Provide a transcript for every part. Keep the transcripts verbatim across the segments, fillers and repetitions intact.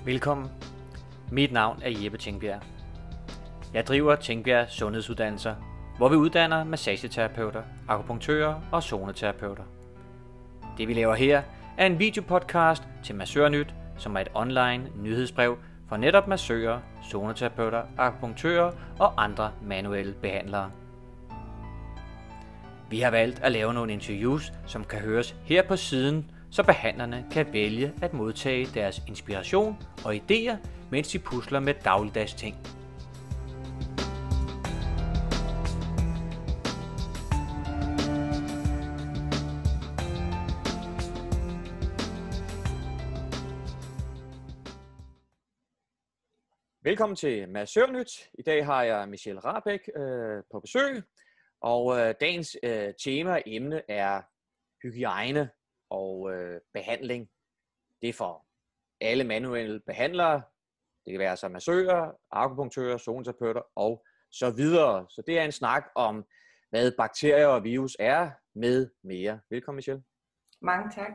Velkommen. Mit navn er Jeppe Tingbjerg. Jeg driver Tingbjerg Sundhedsuddannelser, hvor vi uddanner massageterapeuter, akupunktører og zoneterapeuter. Det vi laver her er en videopodcast til Massørnyt, som er et online nyhedsbrev for netop massører, zoneterapeuter, akupunktører og andre manuelle behandlere. Vi har valgt at lave nogle interviews, som kan høres her på siden, så behandlerne kan vælge at modtage deres inspiration og idéer, mens de pusler med dagligdags ting. Velkommen til Massørnyt. I dag har jeg Michelle Rahbek øh, på besøg, og øh, dagens øh, tema og emne er hygiejne og øh, behandling. Det er for alle manuelle behandlere. Det kan være så massører, akupunktører, zoneterapeuter og så videre. Så det er en snak om, hvad bakterier og virus er med mere. Velkommen, Michelle. Mange tak.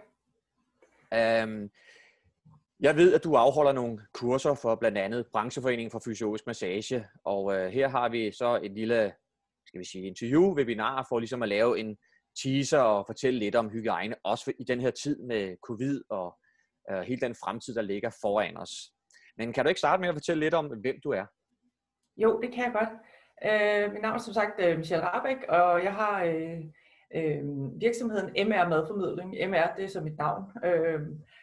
Um, jeg ved, at du afholder nogle kurser for blandt andet Brancheforeningen for Fysiologisk Massage. Og uh, her har vi så et lille, skal vi sige, interview, webinar for ligesom at lave en teaser og fortælle lidt om hygiejne, også i den her tid med covid og uh, hele den fremtid, der ligger foran os. Men kan du ikke starte med at fortælle lidt om, hvem du er? Jo, det kan jeg godt. Øh, mit navn er som sagt Michelle Rahbek, og jeg har øh, øh, virksomheden M R Madformidling. M R, det er så mit navn. Øh,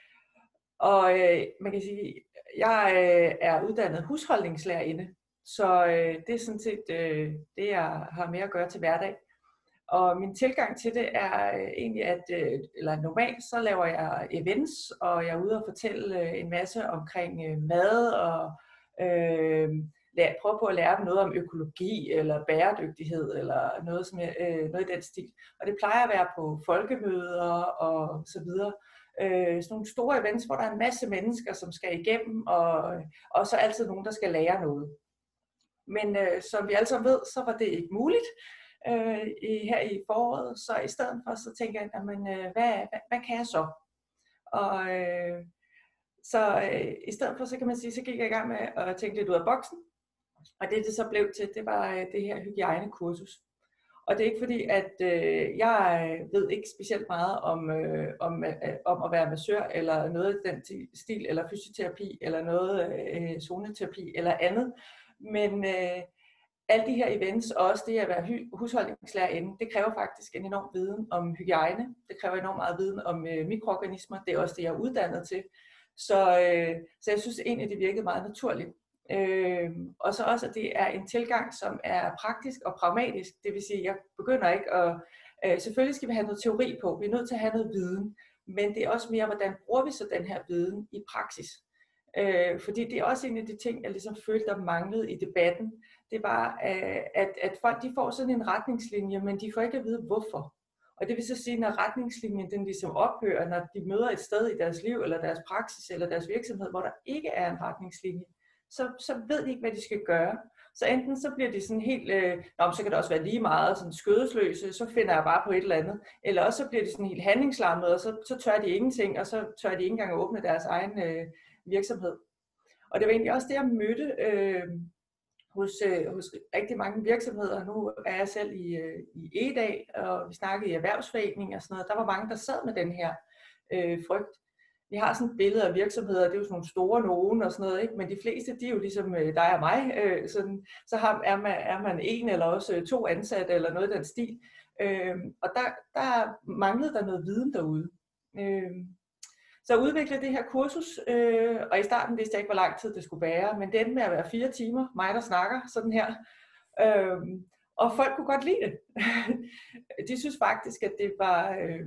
og øh, man kan sige, jeg øh, er uddannet husholdningslærerinde, så øh, det er sådan set øh, det, jeg har med at gøre til hverdag. Og min tilgang til det er øh, egentlig, at øh, eller normalt så laver jeg events, og jeg er ude og fortælle øh, en masse omkring øh, mad, og øh, lær, prøve på at lære dem noget om økologi, eller bæredygtighed, eller noget, som, øh, noget i den stil. Og det plejer at være på folkemøder, og så videre. Øh, sådan nogle store events, hvor der er en masse mennesker, som skal igennem, og, og så altid nogen, der skal lære noget. Men øh, som vi alle sammen ved, så var det ikke muligt. Øh, i, her i foråret, så i stedet for, så tænker jeg, jamen, øh, hvad, hvad, hvad kan jeg så? Og øh, så øh, i stedet for, så kan man sige, så gik jeg i gang med at tænke lidt ud af boksen, og det det så blev til, det var øh, det her hygiejnekursus. Og det er ikke fordi, at øh, jeg ved ikke specielt meget om, øh, om, øh, om at være massør, eller noget i den stil, eller fysioterapi, eller noget øh, zoneterapi, eller andet, men øh, alle de her events, og også det at være husholdningslærerinde, det kræver faktisk en enorm viden om hygiejne. Det kræver enormt meget viden om øh, mikroorganismer. Det er også det, jeg er uddannet til. Så, øh, så jeg synes egentlig, det virkede meget naturligt. Øh, og så også, at det er en tilgang, som er praktisk og pragmatisk. Det vil sige, at jeg begynder ikke at... Øh, selvfølgelig skal vi have noget teori på. Vi er nødt til at have noget viden. Men det er også mere, hvordan bruger vi så den her viden i praksis. Øh, fordi det er også en af de ting, jeg ligesom følte, der manglede i debatten. Det var, at, at folk de får sådan en retningslinje, men de får ikke at vide, hvorfor. Og det vil så sige, når retningslinjen den ligesom ophører, når de møder et sted i deres liv, eller deres praksis, eller deres virksomhed, hvor der ikke er en retningslinje, så, så ved de ikke, hvad de skal gøre. Så enten så bliver de sådan helt, øh, nå, så kan det også være lige meget sådan skødesløse, så finder jeg bare på et eller andet. Eller også så bliver de sådan helt handlingslammede, og så, så tør de ingenting, og så tør de ikke engang at åbne deres egen øh, virksomhed. Og det var egentlig også det, jeg mødte øh, hos, øh, hos rigtig mange virksomheder. Nu er jeg selv i, øh, i E-dag, og vi snakkede i erhvervsforening og sådan noget. Der var mange, der sad med den her øh, frygt. Vi har sådan et billede af virksomheder, det er jo sådan nogle store nogen og sådan noget, ikke? Men de fleste, de er jo ligesom øh, dig og mig. Øh, sådan, så har, er, man, er man en eller også øh, to ansatte eller noget af den stil. Øh, og der, der manglede der noget viden derude. Øh, Så jeg udviklede det her kursus, øh, og i starten vidste jeg ikke, hvor lang tid det skulle være, men det endte med at være fire timer, mig der snakker sådan her. Øh, og folk kunne godt lide det. De synes faktisk, at det var øh,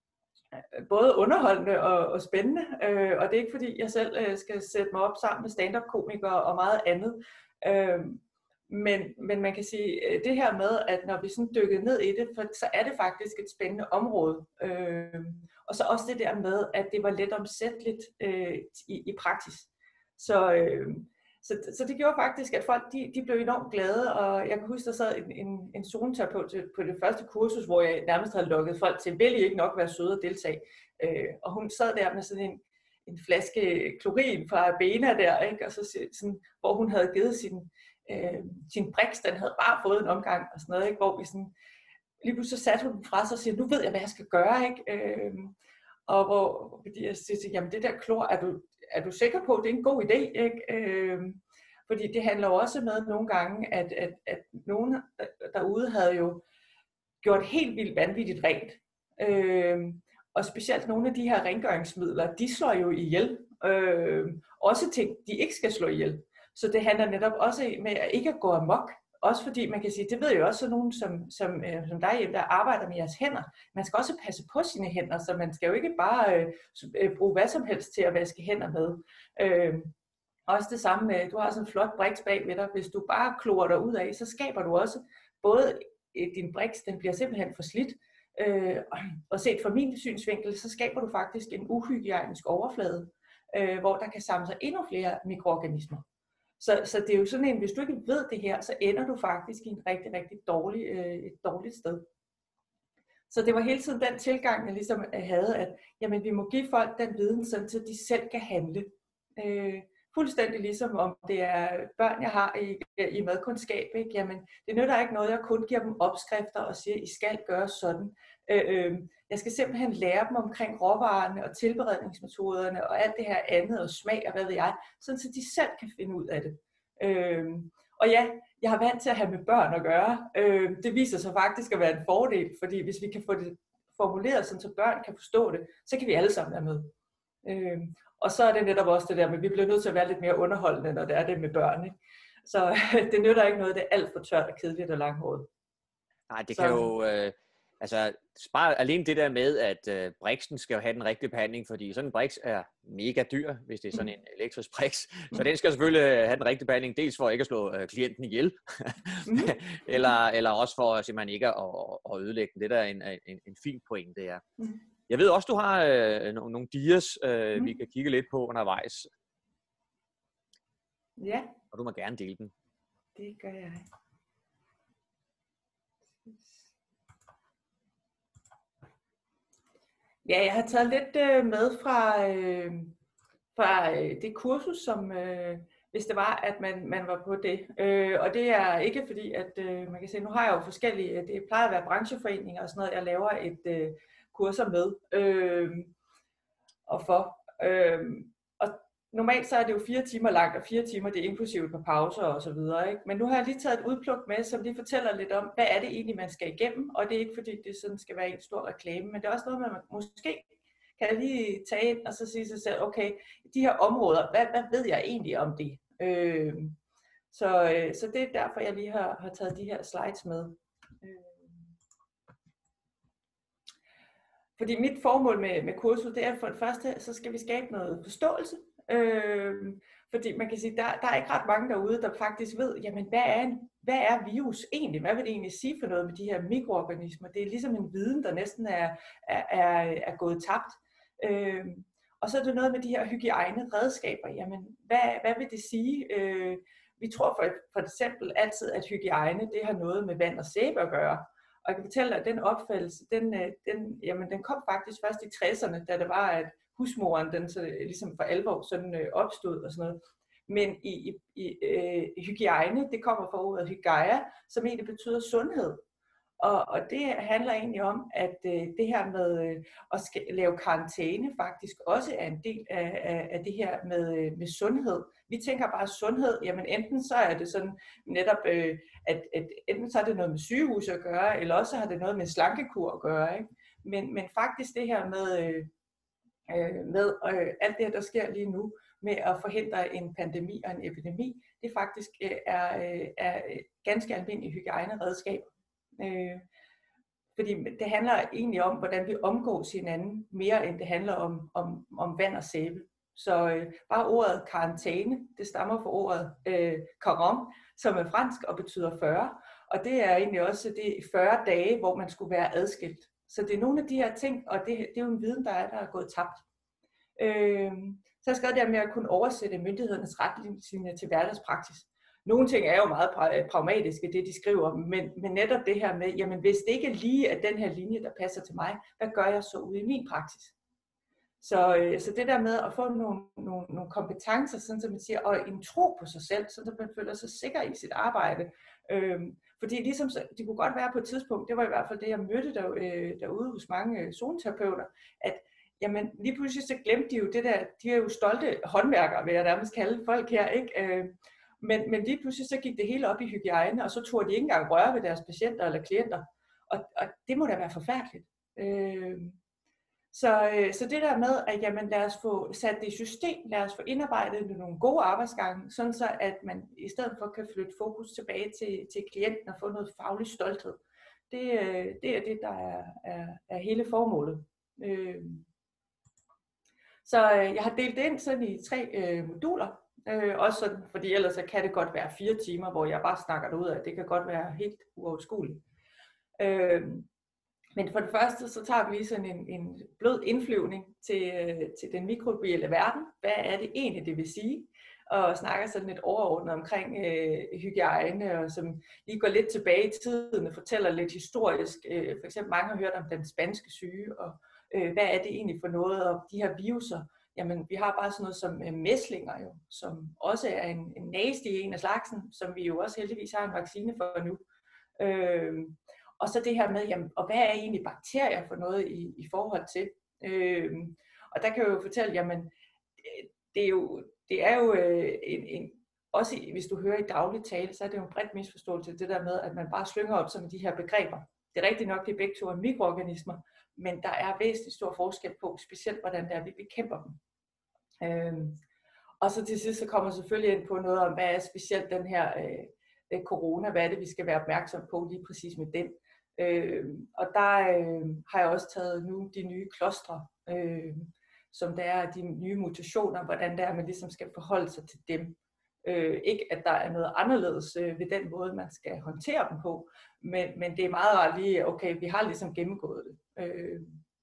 både underholdende og, og spændende, øh, og det er ikke fordi, jeg selv øh, skal sætte mig op sammen med stand-up-komikere og meget andet. Øh, men, men man kan sige, det her med, at når vi sådan dykkede ned i det, for, så er det faktisk et spændende område. Øh, Og så også det der med, at det var let omsætteligt øh, i, i praksis. Så, øh, så, så det gjorde faktisk, at folk de, de blev enormt glade, og jeg kan huske, der sad en, en, en zoneterapeut på det første kursus, hvor jeg nærmest havde lukket folk til, vil I ikke nok være søde og deltage? Øh, og hun sad der med sådan en, en flaske klorin fra Bena der, ikke? Og så sådan, hvor hun havde givet sin, øh, sin Brix, den havde bare fået en omgang og sådan noget, ikke? Hvor vi sådan, lige pludselig så satte hun den fra sig og siger, nu ved jeg, hvad jeg skal gøre, ikke? Øh, og hvor, fordi jeg siger, jamen det der klor, er du, er du sikker på, at det er en god idé, ikke? Øh, fordi det handler jo også med nogle gange, at, at, at nogen derude havde jo gjort helt vildt vanvittigt rent. Øh, og specielt nogle af de her rengøringsmidler, de slår jo ihjel. Øh, også ting, de ikke skal slå ihjel. Så det handler netop også med at ikke at gå amok. Også fordi man kan sige, det ved jo også nogen som, som, øh, som dig, der arbejder med jeres hænder. Man skal også passe på sine hænder, så man skal jo ikke bare øh, bruge hvad som helst til at vaske hænder med. Øh, også det samme med, du har sådan en flot Brix bag ved dig. Hvis du bare klorer dig ud af, så skaber du også både din Brix, den bliver simpelthen for slidt. Øh, og set fra min synsvinkel, så skaber du faktisk en uhygiejnisk overflade, øh, hvor der kan samle sig endnu flere mikroorganismer. Så, så det er jo sådan en, hvis du ikke ved det her, så ender du faktisk i en rigtig, rigtig dårlig, øh, et dårligt sted. Så det var hele tiden den tilgang, jeg ligesom havde, at jamen, vi må give folk den viden, sådan, så de selv kan handle. Øh, fuldstændig ligesom om det er børn, jeg har i, i madkundskab. Ikke? Jamen, det nytter ikke noget, jeg kun giver dem opskrifter og siger, I skal gøre sådan. Øh, øh, jeg skal simpelthen lære dem omkring råvarerne og tilberedningsmetoderne og alt det her andet og smag og hvad ved jeg, sådan så de selv kan finde ud af det. Øh, og ja, jeg har vant til at have med børn at gøre. Øh, det viser sig faktisk at være en fordel, fordi hvis vi kan få det formuleret, sådan så børn kan forstå det, så kan vi alle sammen være med. Øh, og så er det netop også det der med, at vi bliver nødt til at være lidt mere underholdende, når det er det med børn. Ikke? Så det nytter ikke noget, det er alt for tørt og kedeligt og langhåret. Nej, det så. kan jo... Øh... Altså, bare alene det der med, at øh, Brixen skal jo have den rigtige behandling, fordi sådan en Brix er mega dyr, hvis det er sådan en elektrisk Brix. Så den skal selvfølgelig have den rigtige behandling, dels for ikke at slå øh, klienten ihjel, mm. eller, eller også for simpelthen ikke at, at ødelægge den. Det der er en, en, en fin point, det er. Mm. Jeg ved også, du har øh, nogle, nogle dias, øh, mm. vi kan kigge lidt på undervejs. Ja. Og du må gerne dele dem. Det gør jeg. Ja, jeg har taget lidt øh, med fra, øh, fra øh, det kursus, som øh, hvis det var, at man, man var på det. Øh, og det er ikke fordi, at øh, man kan se, nu har jeg jo forskellige, det plejer at være brancheforeninger og sådan noget, jeg laver et øh, kurser med øh, og for. Øh, og normalt så er det jo fire timer langt, og fire timer det er inklusive på pauser og så videre. Ikke? Men nu har jeg lige taget et udpluk med, som lige fortæller lidt om, hvad er det egentlig, man skal igennem. Og det er ikke fordi, det sådan skal være en stor reklame, men det er også noget, man måske kan lige tage ind og så sige sig selv, okay, de her områder, hvad, hvad ved jeg egentlig om det? Øh, så, øh, så det er derfor, jeg lige har, har taget de her slides med. Øh. Fordi mit formål med, med kurset, det er for det første, så skal vi skabe noget forståelse. Øh, fordi man kan sige, der, der er ikke ret mange derude, der faktisk ved, jamen hvad er, en, hvad er virus egentlig? Hvad vil det egentlig sige for noget med de her mikroorganismer? Det er ligesom en viden, der næsten er, er, er, er gået tabt. Øh, og så er det noget med de her hygiejne redskaber. Jamen, hvad, hvad vil det sige? Øh, vi tror for, for eksempel altid, at hygiejne, det har noget med vand og sæbe at gøre. Og jeg kan fortælle dig, at den opfattelse, den, den, jamen, den kom faktisk først i tresserne, da det var, at husmoren, den så ligesom for alvor sådan øh, opstod og sådan noget. Men i, i, i øh, hygiejne, det kommer fra ordet hygeia, som egentlig betyder sundhed. Og, og det handler egentlig om, at øh, det her med øh, at skal lave karantæne faktisk også er en del af, af, af det her med, øh, med sundhed. Vi tænker bare sundhed, jamen enten så er det sådan netop, øh, at, at enten så er det noget med sygehus at gøre, eller også har det noget med slankekur at gøre. Ikke? Men, men faktisk det her med... Øh, med øh, alt det, der sker lige nu, med at forhindre en pandemi og en epidemi, det faktisk øh, er, øh, er ganske almindelige hygiejneredskaber. Øh, fordi det handler egentlig om, hvordan vi omgås hinanden, mere end det handler om, om, om vand og sæbe. Så øh, bare ordet karantæne, det stammer fra ordet øh, caron, som er fransk og betyder fyrre, og det er egentlig også det fyrre dage, hvor man skulle være adskilt. Så det er nogle af de her ting, og det, det er jo en viden, der er, der er gået tabt. Øh, så jeg skrev der med at kunne oversætte myndighedernes retningslinjer til hverdagspraksis. Nogle ting er jo meget pragmatiske, det de skriver, men, men netop det her med, jamen hvis det ikke lige er den her linje, der passer til mig, hvad gør jeg så ude i min praksis? Så, øh, så det der med at få nogle, nogle, nogle kompetencer, sådan som man siger, og en tro på sig selv, så man føler sig sikker i sit arbejde. Øhm, fordi ligesom, det kunne godt være på et tidspunkt, det var i hvert fald det, jeg mødte der, øh, derude hos mange øh, zoneterapeuter, at jamen, lige pludselig så glemte de jo det der, de er jo stolte håndværkere, vil jeg nærmest kalde folk her, ikke? Øh, men, men lige pludselig så gik det hele op i hygiejne, og så turde de ikke engang røre ved deres patienter eller klienter. Og, og det må da være forfærdeligt. Øh, Så, så det der med, at jamen, lad os få sat det i system, lad os få indarbejdet nogle gode arbejdsgange, sådan så at man i stedet for kan flytte fokus tilbage til, til klienten og få noget faglig stolthed. Det, det er det, der er, er, er hele formålet. Så jeg har delt det ind sådan i tre øh, moduler, øh, også sådan, fordi ellers så kan det godt være fire timer, hvor jeg bare snakker derud af, det kan godt være helt uoverskueligt. Øh, Men for det første, så tager vi lige sådan en, en blød indflyvning til, til den mikrobielle verden. Hvad er det egentlig, det vil sige? Og snakker sådan lidt overordnet omkring øh, hygiejne, og som lige går lidt tilbage i tiden og fortæller lidt historisk. Øh, for eksempel mange har hørt om den spanske syge, og øh, hvad er det egentlig for noget? Og de her viruser, jamen vi har bare sådan noget som øh, mæslinger jo, som også er en, en nasty en af slagsen, som vi jo også heldigvis har en vaccine for nu. Øh, Og så det her med, jamen, og hvad er egentlig bakterier for noget i, i forhold til? Øh, og der kan jeg jo fortælle, jamen, det er jo, det er jo øh, en, en, også i, hvis du hører i daglig tale, så er det jo en bredt misforståelse, det der med, at man bare slynger op som de her begreber. Det er rigtigt nok, det er begge to er mikroorganismer, men der er væsentlig stor forskel på, specielt hvordan det er, vi bekæmper dem. Øh, og så til sidst, så kommer jeg selvfølgelig ind på noget om, hvad er specielt den her øh, corona, hvad er det, vi skal være opmærksom på lige præcis med den. Øh, og der øh, har jeg også taget nu de nye klostre, øh, som der er de nye mutationer, hvordan det er, man ligesom skal forholde sig til dem. Øh, ikke at der er noget anderledes øh, ved den måde, man skal håndtere dem på, men, men det er meget rart lige, okay, vi har ligesom gennemgået det. Øh,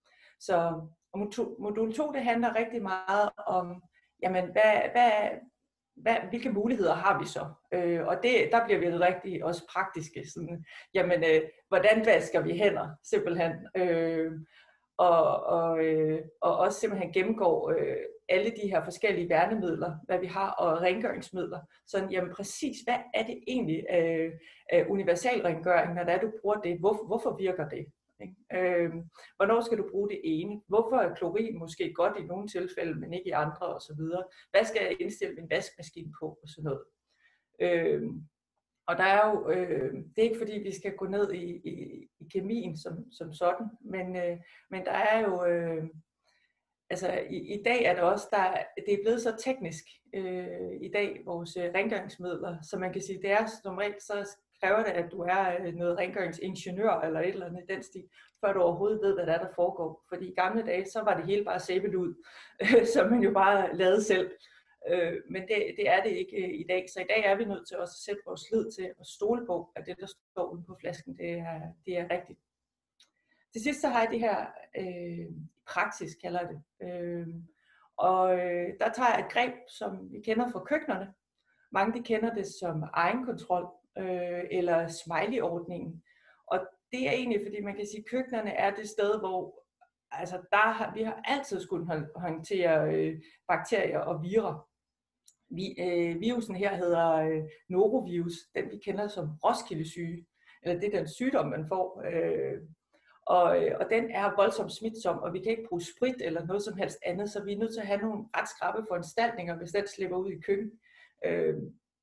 så modul to, det handler rigtig meget om, jamen, hvad, hvad, Hvad, hvilke muligheder har vi så? Øh, og det, der bliver vi rigtig også praktiske. Sådan, jamen, øh, hvordan vasker vi hænder, simpelthen? Øh, og, og, øh, og også simpelthen gennemgår øh, alle de her forskellige værnemidler, hvad vi har, og rengøringsmidler. Sådan, jamen præcis, hvad er det egentlig øh, øh, universalrengøring, når det er, du bruger det? Hvor, hvorfor virker det? Øh, hvornår skal du bruge det ene? Hvorfor er klorin måske godt i nogle tilfælde, men ikke i andre osv.? Hvad skal jeg indstille min vaskemaskine på og sådan noget? Øh, og der er jo, øh, det er ikke fordi vi skal gå ned i, i, i kemien som, som sådan, men, øh, men der er jo, øh, altså i, i dag er det også, der, det er blevet så teknisk øh, i dag, vores øh, rengøringsmidler, så man kan sige, det er som regel så kræver det, at du er noget rengøringsingeniør eller et eller andet i den stil, før du overhovedet ved, hvad der er, der foregår. Fordi i gamle dage, så var det hele bare sæbet ud, som man jo bare lavede selv. Men det, det er det ikke i dag. Så i dag er vi nødt til også at sætte vores lid til at stole på, at det, der står ude på flasken, det er, det er rigtigt. Til sidst så har jeg det her øh, praksis, kalder jeg det. Øh, og øh, der tager jeg et greb, som vi kender fra køkkenerne. Mange de kender det som egenkontrol, øh, eller smiley-ordningen. Og det er egentlig, fordi man kan sige, at køkkenerne er det sted, hvor altså, der har, vi har altid skulle håndtere øh, bakterier og virer. Vi, øh, virusen her hedder øh, norovirus, den vi kender som Roskilde-syge, eller det er den sygdom, man får. Øh, og, og den er voldsomt smitsom, og vi kan ikke bruge sprit eller noget som helst andet, så vi er nødt til at have nogle ret skrappe foranstaltninger, hvis den slipper ud i køkken. Øh,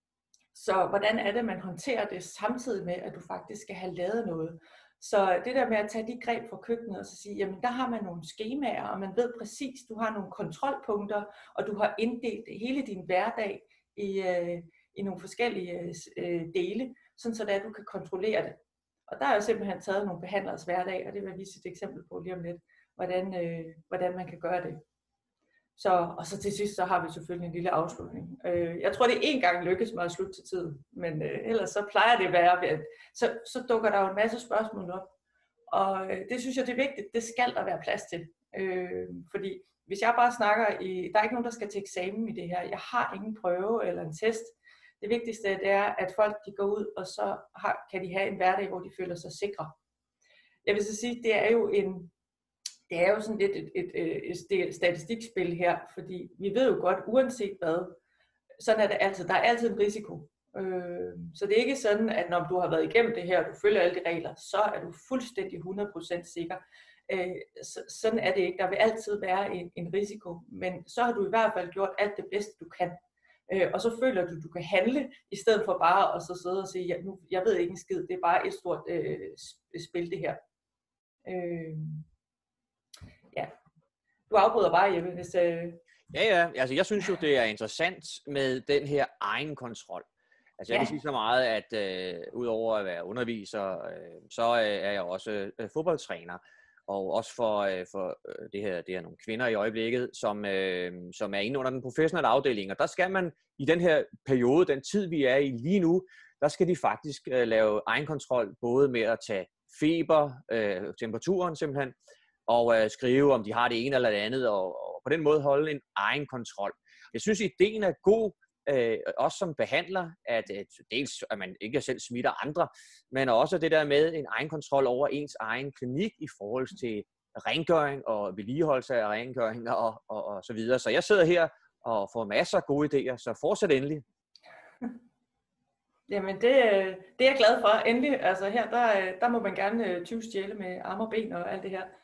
så hvordan er det, man håndterer det samtidig med, at du faktisk skal have lavet noget? Så det der med at tage de greb fra køkkenet og så sige, jamen der har man nogle skemaer, og man ved præcis, du har nogle kontrolpunkter, og du har inddelt hele din hverdag i, øh, i nogle forskellige øh, dele, sådan så at du kan kontrollere det. Og der er jo simpelthen taget nogle behandlers hverdag, og det vil jeg vise et eksempel på lige om lidt, hvordan, øh, hvordan man kan gøre det. Så, og så til sidst, så har vi selvfølgelig en lille afslutning. Øh, jeg tror, det er én gang lykkes mig at slutte til tiden, men øh, ellers så plejer det at være, at så, så dukker der jo en masse spørgsmål op. Og øh, det synes jeg, det er vigtigt. Det skal der være plads til. Øh, fordi hvis jeg bare snakker i, der er ikke nogen, der skal til eksamen i det her. Jeg har ingen prøve eller en test. Det vigtigste det er, at folk de går ud, og så har, kan de have en hverdag, hvor de føler sig sikre. Jeg vil så sige, det er jo en det er jo sådan lidt et, et, et, et statistikspil her, fordi vi ved jo godt, uanset hvad, sådan er det altid. Der er altid en risiko. Øh, så det er ikke sådan, at når du har været igennem det her, og du følger alle de regler, så er du fuldstændig hundrede procent sikker. Øh, så, sådan er det ikke. Der vil altid være en, en risiko, men så har du i hvert fald gjort alt det bedste, du kan. Øh, og så føler du, du kan handle, i stedet for bare at så sidde og sige, ja, nu, jeg ved ikke en skid, det er bare et stort øh, spil det her. Øh, ja. Du afbryder bare, Jeppe, hvis... Øh... Ja, ja. Altså, jeg synes jo, det er interessant med den her egen kontrol. Altså, jeg kan Ja. sige så meget, at øh, udover at være underviser, øh, så øh, er jeg også øh, fodboldtræner. Og også for, øh, for øh, det, her, det her nogle kvinder i øjeblikket, som, øh, som er inde under den professionelle afdeling. Og der skal man i den her periode, den tid vi er i lige nu, der skal de faktisk øh, lave egenkontrol, både med at tage feber, øh, temperaturen simpelthen, og øh, skrive, om de har det ene eller det andet, og, og på den måde holde en egen kontrol. Jeg synes, ideen er god, øh, også som behandler, at øh, dels at man ikke selv smitter andre, men også det der med en egen kontrol over ens egen klinik i forhold til rengøring og vedligeholdelse af rengøring og, og, og så videre. Så jeg sidder her og får masser af gode idéer, så fortsæt endelig. Jamen det, det er jeg glad for. Endelig, altså her, der, der må man gerne tyvstjæle med arme og ben og alt det her.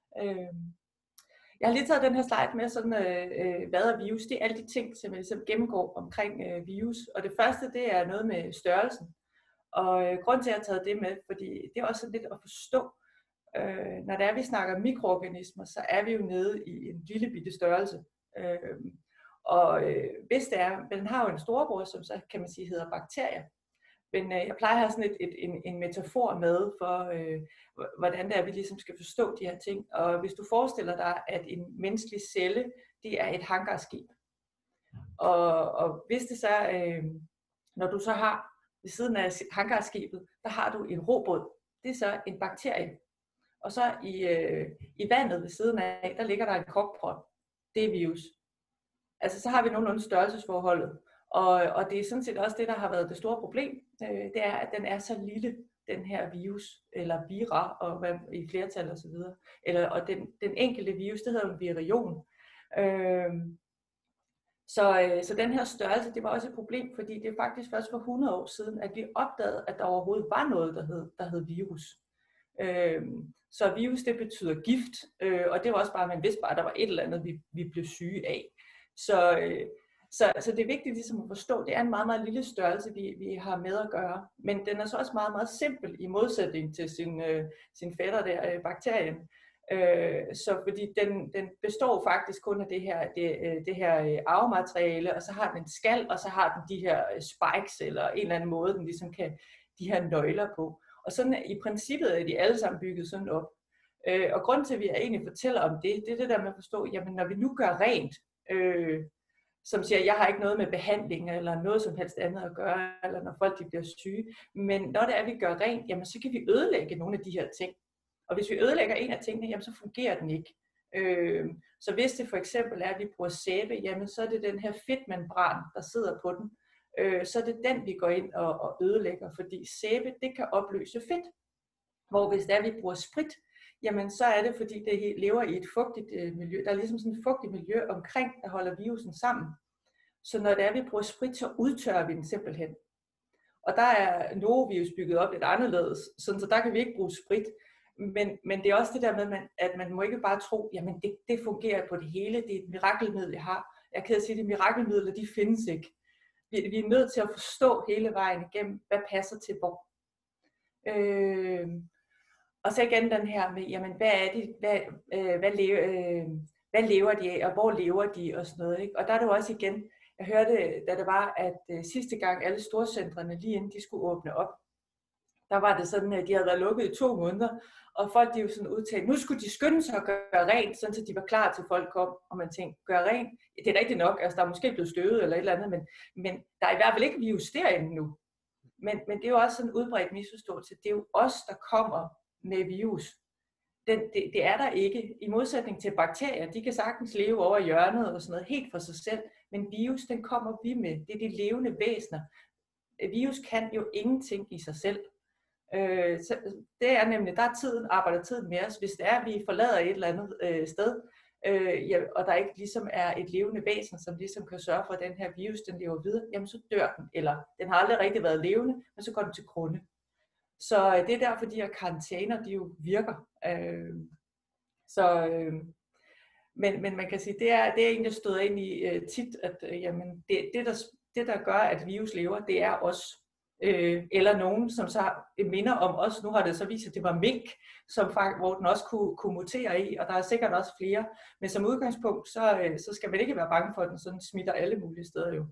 Jeg har lige taget den her slide med, sådan, øh, hvad er virus? Det er alle de ting, som jeg ligesom gennemgår omkring øh, virus. Og det første, det er noget med størrelsen. Og øh, grund til, at jeg har taget det med, fordi det er også sådan lidt at forstå, øh, når det er, vi snakker mikroorganismer, så er vi jo nede i en lille bitte størrelse. Øh, og øh, hvis det er, den har jo en storebror, som så kan man sige hedder bakterier. Men øh, jeg plejer at have sådan et, et, en, en metafor med for, øh, hvordan det er, vi ligesom skal forstå de her ting. Og hvis du forestiller dig, at en menneskelig celle, det er et hangarskib. Og, og hvis det så, øh, når du så har ved siden af hangarskibet, der har du en robåd. Det er så en bakterie. Og så i, øh, i vandet ved siden af, der ligger der en kokpot. Det er virus. Altså så har vi nogenlunde størrelsesforholdet. Og, og det er sådan set også det, der har været det store problem. Øh, det er, at den er så lille, den her virus, eller vira, og hvad, i flertal og så videre. Eller, og den, den enkelte virus, det hedder en virion. Øh, så, øh, så den her størrelse, det var også et problem, fordi det er faktisk først for hundrede år siden, at vi opdagede, at der overhovedet var noget, der hed, der hed virus. Øh, så virus, det betyder gift, øh, og det var også bare, man vidste bare, at der var et eller andet, vi, vi blev syge af. Så... Øh, Så, så det er vigtigt ligesom at forstå, at det er en meget, meget lille størrelse, vi, vi har med at gøre. Men den er så også meget, meget simpel i modsætning til sin, øh, sin fætter der, øh, bakterien. Øh, så fordi den, den består faktisk kun af det her, det, det her arvemateriale, og så har den en skal, og så har den de her spikes, eller en eller anden måde, den ligesom kan de her nøgler på. Og sådan i princippet er de alle sammen bygget sådan op. Øh, og grund til, at vi egentlig fortæller om det, det er det der med at forstå, jamen når vi nu gør rent, øh, som siger, jeg har ikke noget med behandling eller noget som helst andet at gøre, eller når folk de bliver syge. Men når det er, at vi gør rent, jamen, så kan vi ødelægge nogle af de her ting. Og hvis vi ødelægger en af tingene, jamen, så fungerer den ikke. Øh, så hvis det for eksempel er, at vi bruger sæbe, jamen, så er det den her fedtmembran, der sidder på den. Øh, så er det den, vi går ind og, og ødelægger, fordi sæbe, det kan opløse fedt. Hvor hvis det er, at vi bruger sprit, jamen så er det, fordi det lever i et fugtigt øh, miljø. Der er ligesom sådan et fugtigt miljø omkring, der holder virusen sammen. Så når det er, at vi bruger sprit, så udtørrer vi den simpelthen. Og der er norovirus bygget op lidt anderledes, sådan, så der kan vi ikke bruge sprit. Men, men det er også det der med, at man må ikke bare tro, jamen det, det fungerer på det hele, det er et mirakelmiddel, jeg har. Jeg kan sige, at de mirakelmidler, de findes ikke. Vi, vi er nødt til at forstå hele vejen igennem, hvad passer til hvor. Øh, Og så igen den her med, jamen hvad er det, hvad, øh, hvad, lever, øh, hvad lever de af, og hvor lever de, og sådan noget. Ikke? Og der er det jo også igen, jeg hørte, da det var, at øh, sidste gang alle storcentrene, lige inden de skulle åbne op, der var det sådan, at de havde været lukket i to måneder, og folk de jo sådan udtalt, nu skulle de skynde sig at gøre rent, sådan så de var klar til folk kom, og man tænkte, gør rent, det er rigtigt nok, altså der er måske blevet støvet eller et eller andet, men, men der er i hvert fald ikke virus derinde nu. Men, men det er jo også sådan en udbredt misforståelse, det er jo os, der kommer med virus. Den, det, det er der ikke. I modsætning til bakterier, de kan sagtens leve over hjørnet og sådan noget helt for sig selv, men virus, den kommer vi med. Det er de levende væsener. Virus kan jo ingenting i sig selv. Øh, så det er nemlig, der er tiden, arbejder tiden med os. Hvis det er, at vi forlader et eller andet øh, sted, øh, ja, og der ikke ligesom er et levende væsen, som ligesom kan sørge for, at den her virus, den lever videre, jamen så dør den. Eller den har aldrig rigtig været levende, men så går den til grunde. Så øh, det er derfor, de her karantæner, de jo virker. Øh, så, øh, men, men man kan sige, det er, det er egentlig stået ind i øh, tit, at øh, jamen, det, det, der, det, der gør, at virus lever, det er os. Øh, eller nogen, som så minder om os. Nu har det så vist, at det var mink, som faktisk, hvor den også kunne, kunne mutere i, og der er sikkert også flere. Men som udgangspunkt, så, øh, så skal man ikke være bange for, at den sådan smitter alle mulige steder jo.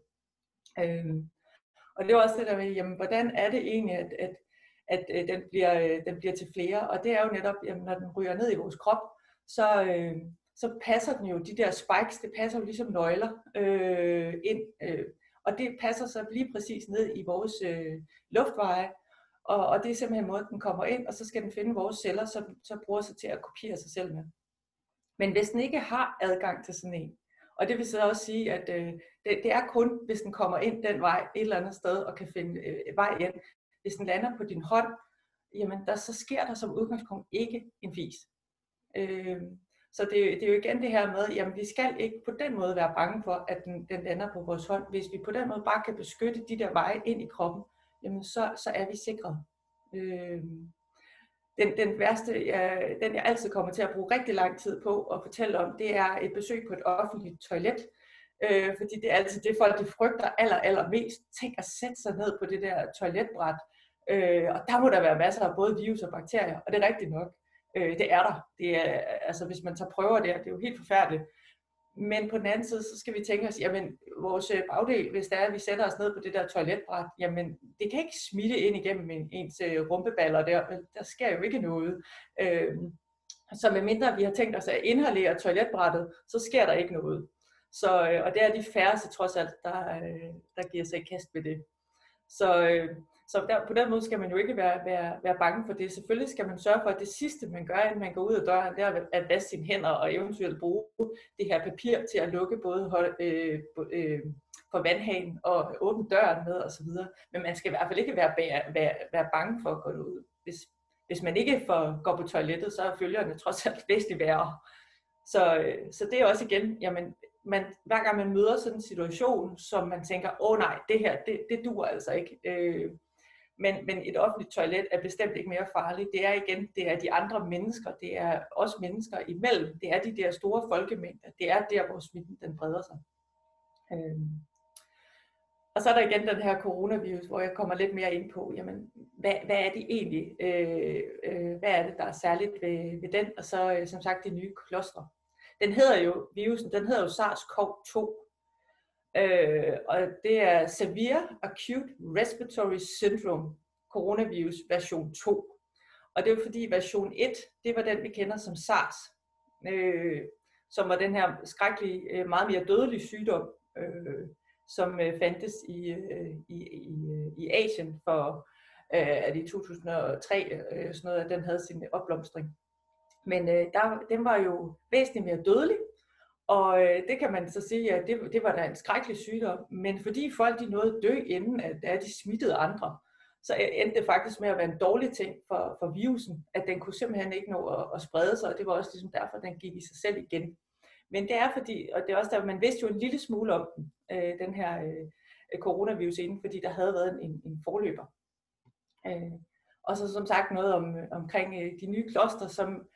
Øh, og det er også det der med, jamen, hvordan er det egentlig, at, at, at, at den, bliver, øh, den bliver til flere? Og det er jo netop, jamen, når den ryger ned i vores krop, så, øh, så passer den jo, de der spikes, det passer jo ligesom nøgler øh, ind. Øh, Og det passer så lige præcis ned i vores øh, luftveje, og, og det er simpelthen måden, den kommer ind, og så skal den finde vores celler, som så bruger sig til at kopiere sig selv med. Men hvis den ikke har adgang til sådan en, og det vil så også sige, at øh, det, det er kun, hvis den kommer ind den vej et eller andet sted, og kan finde øh, vej ind. Hvis den lander på din hånd, jamen der, så sker der som udgangspunkt ikke en fis. Øh, Så det, det er jo igen det her med, jamen vi skal ikke på den måde være bange for, at den, den lander på vores hånd. Hvis vi på den måde bare kan beskytte de der veje ind i kroppen, jamen så, så er vi sikret. Øh, den, den værste, jeg, den jeg altid kommer til at bruge rigtig lang tid på at fortælle om, det er et besøg på et offentligt toilet. Øh, fordi det er altid det folk, de frygter aller, aller mest. Tænk at sætte sig ned på det der toiletbræt. Øh, og der må der være masser af både virus og bakterier, og det er rigtigt nok. Øh, det er der. Det er, altså, hvis man tager prøver der, det er jo helt forfærdeligt. Men på den anden side, så skal vi tænke os, jamen vores bagdel, hvis det er, at vi sætter os ned på det der toiletbræt, jamen det kan ikke smitte ind igennem en, ens rumpeballer der. Der sker jo ikke noget. Øh, så medmindre vi har tænkt os at inhalere toiletbrættet, så sker der ikke noget. Så, og det er de færreste trods alt, der, der giver sig i kast med det. Så... Øh, Så der, på den måde skal man jo ikke være, være, være bange for det. Selvfølgelig skal man sørge for, at det sidste, man gør, inden man går ud af døren, det er at vaske sine hænder og eventuelt bruge det her papir til at lukke både hold, øh, øh, for vandhanen og åbne døren med osv. Men man skal i hvert fald ikke være, være, være bange for at gå ud. Hvis, hvis man ikke får, går på toilettet, så er følgerne trods alt væsentligt værre. Så, øh, så det er også igen, jamen, man, hver gang man møder sådan en situation, som man tænker, åh nej, det her, det, det duer altså ikke. Øh, Men, men et offentligt toilet er bestemt ikke mere farligt. Det er igen, det er de andre mennesker, det er os mennesker imellem, det er de der store folkemængder, det er der, hvor smitten den breder sig. Øhm. Og så er der igen den her coronavirus, hvor jeg kommer lidt mere ind på, jamen, hvad, hvad er det egentlig, øh, øh, hvad er det, der er særligt ved, ved den, og så øh, som sagt de nye klostre. Den hedder jo, virusen, den hedder jo SARS-CoV to. Øh, og det er Severe Acute Respiratory Syndrome Coronavirus version to. Og det er jo fordi version et, det var den vi kender som SARS, øh, som var den her skrækkelige, meget mere dødelige sygdom, øh, som øh, fandtes i, øh, i, i, i Asien for øh, i to tusind og tre, øh, sådan noget, at den havde sin opblomstring. Men øh, der, den var jo væsentligt mere dødelig. Og øh, det kan man så sige, at det, det var da en skrækkelig sygdom, men fordi folk de nåede at dø inden, at, at de smittede andre, så endte det faktisk med at være en dårlig ting for, for virusen, at den kunne simpelthen ikke nå at, at sprede sig, og det var også ligesom derfor, at den gik i sig selv igen. Men det er fordi, og det er også derfor, man vidste jo en lille smule om den, øh, den her øh, coronavirus inden, fordi der havde været en, en forløber. Øh, og så som sagt noget om, omkring øh, de nye kloster, som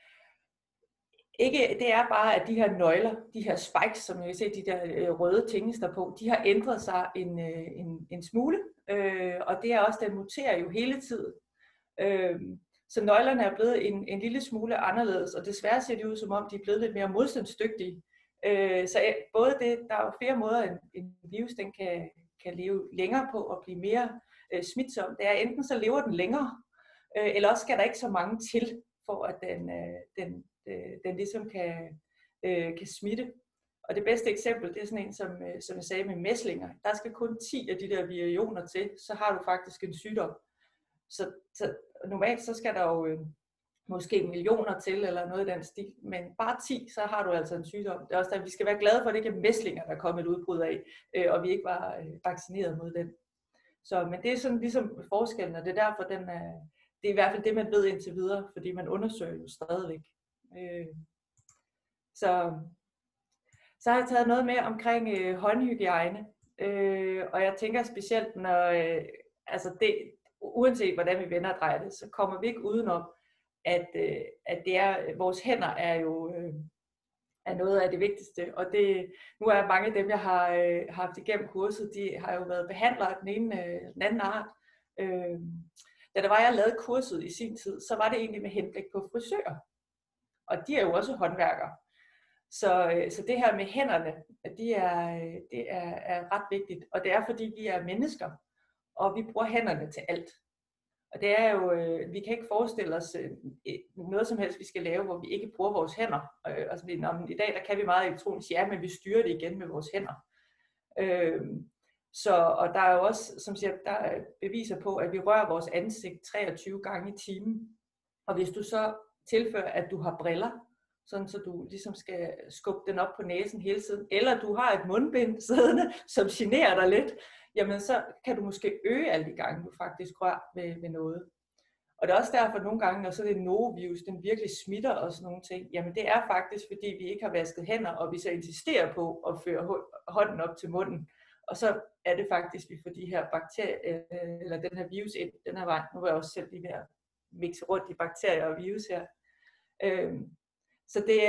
ikke, det er bare, at de her nøgler, de her spikes, som jeg kan se, de der øh, røde tinges der på, de har ændret sig en, øh, en, en smule, øh, og det er også, den muterer jo hele tiden. Øh, så nøglerne er blevet en, en lille smule anderledes, og desværre ser det ud, som om de er blevet lidt mere modstandsdygtige. Øh, så både det, der er jo flere måder, en, en virus den kan, kan leve længere på og blive mere øh, smitsom. Det er enten så lever den længere, øh, eller også skal der ikke så mange til, for at den, øh, den den ligesom kan, øh, kan smitte. Og det bedste eksempel, det er sådan en, som, øh, som jeg sagde med mæslinger. Der skal kun ti af de der viritioner til, så har du faktisk en sygdom. Så, så normalt så skal der jo øh, måske millioner til, eller noget i den stil. Men bare ti, så har du altså en sygdom. Det er også der, vi skal være glade for, at det ikke er mæslinger, der er kommet et udbrud af, øh, og vi ikke var øh, vaccineret mod den. Så, men det er sådan ligesom forskellen, og det er derfor, den er, det er i hvert fald det, man ved indtil videre, fordi man undersøger jo stadigvæk. Øh, så, så har jeg taget noget med omkring øh, håndhygiejne, øh, og jeg tænker specielt, når, øh, altså det, uanset hvordan vi vender og drejer det, så kommer vi ikke udenom, at, øh, at det er, vores hænder er jo øh, er noget af det vigtigste, og det, nu er mange af dem, jeg har øh, haft igennem kurset, de har jo været behandlere af den ene øh, den anden art. Øh, da der var, jeg lavede kurset i sin tid, så var det egentlig med henblik på frisører, og de er jo også håndværkere. Så, øh, så det her med hænderne, de er, det er, er ret vigtigt, og det er fordi vi er mennesker, og vi bruger hænderne til alt. Og det er jo, øh, vi kan ikke forestille os øh, noget som helst, vi skal lave, hvor vi ikke bruger vores hænder. Øh, altså, når, i dag der kan vi meget elektronisk, ja, men vi styrer det igen med vores hænder. Øh, så, og der er jo også, som siger, der er beviser på, at vi rører vores ansigt treogtyve gange i timen. Og hvis du så tilføjer, at du har briller, sådan så du ligesom skal skubbe den op på næsen hele tiden, eller du har et mundbind siddende, som generer dig lidt, jamen så kan du måske øge alle de gange, du faktisk rører ved, ved noget. Og det er også derfor nogle gange, når så det norovirus, den virkelig smitter og sådan nogle ting, jamen det er faktisk, fordi vi ikke har vasket hænder, og vi så insisterer på at føre hånden op til munden. Og så er det faktisk, vi får de her bakterier, eller den her virus ind den her vej. Nu var jeg også selv lige ved at mixe rundt i bakterier og virus her. Så det,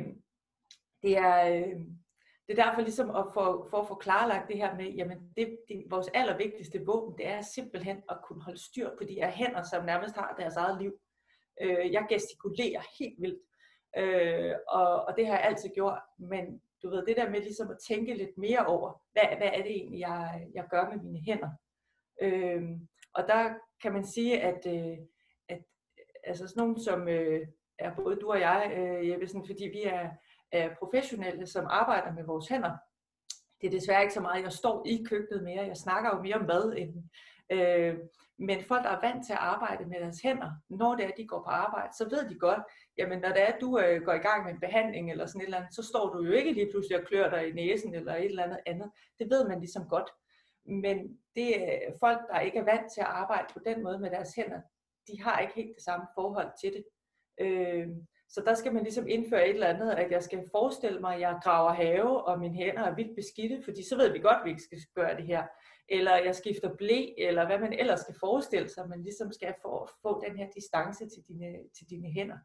det er... Det er derfor ligesom at få, for at få klarlagt det her med, jamen det, det, vores allervigtigste våben, det er simpelthen at kunne holde styr på de her hænder, som nærmest har deres eget liv. Øh, jeg gestikulerer helt vildt, øh, og, og det har jeg altid gjort, men du ved, det der med ligesom at tænke lidt mere over, hvad, hvad er det egentlig, jeg, jeg gør med mine hænder. Øh, og der kan man sige, at, øh, at altså sådan nogen som øh, er både du og jeg, øh, Jeppesen, fordi vi er professionelle, som arbejder med vores hænder. Det er desværre ikke så meget, jeg står i køkkenet mere. Jeg snakker jo mere om mad end. Øh, men folk, der er vant til at arbejde med deres hænder, når det er, de går på arbejde, så ved de godt, jamen når det er, at du øh, går i gang med en behandling eller sådan et eller andet, så står du jo ikke lige pludselig og klør dig i næsen eller et eller andet andet. Det ved man ligesom godt. Men det er folk, der ikke er vant til at arbejde på den måde med deres hænder, de har ikke helt det samme forhold til det. Øh, Så der skal man ligesom indføre et eller andet, at jeg skal forestille mig, at jeg graver have, og mine hænder er vildt beskidte, fordi så ved vi godt, at vi ikke skal gøre det her. Eller jeg skifter ble, eller hvad man ellers skal forestille sig, man ligesom skal få, få den her distance til dine, til dine hænder.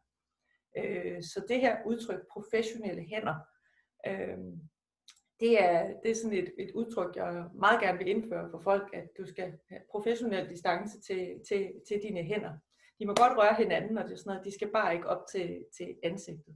Øh, så det her udtryk, professionelle hænder, øh, det, er, det er sådan et, et udtryk, jeg meget gerne vil indføre for folk, at du skal have professionel distance til, til, til dine hænder. De må godt røre hinanden, og det er sådan noget, de skal bare ikke op til, til ansigtet.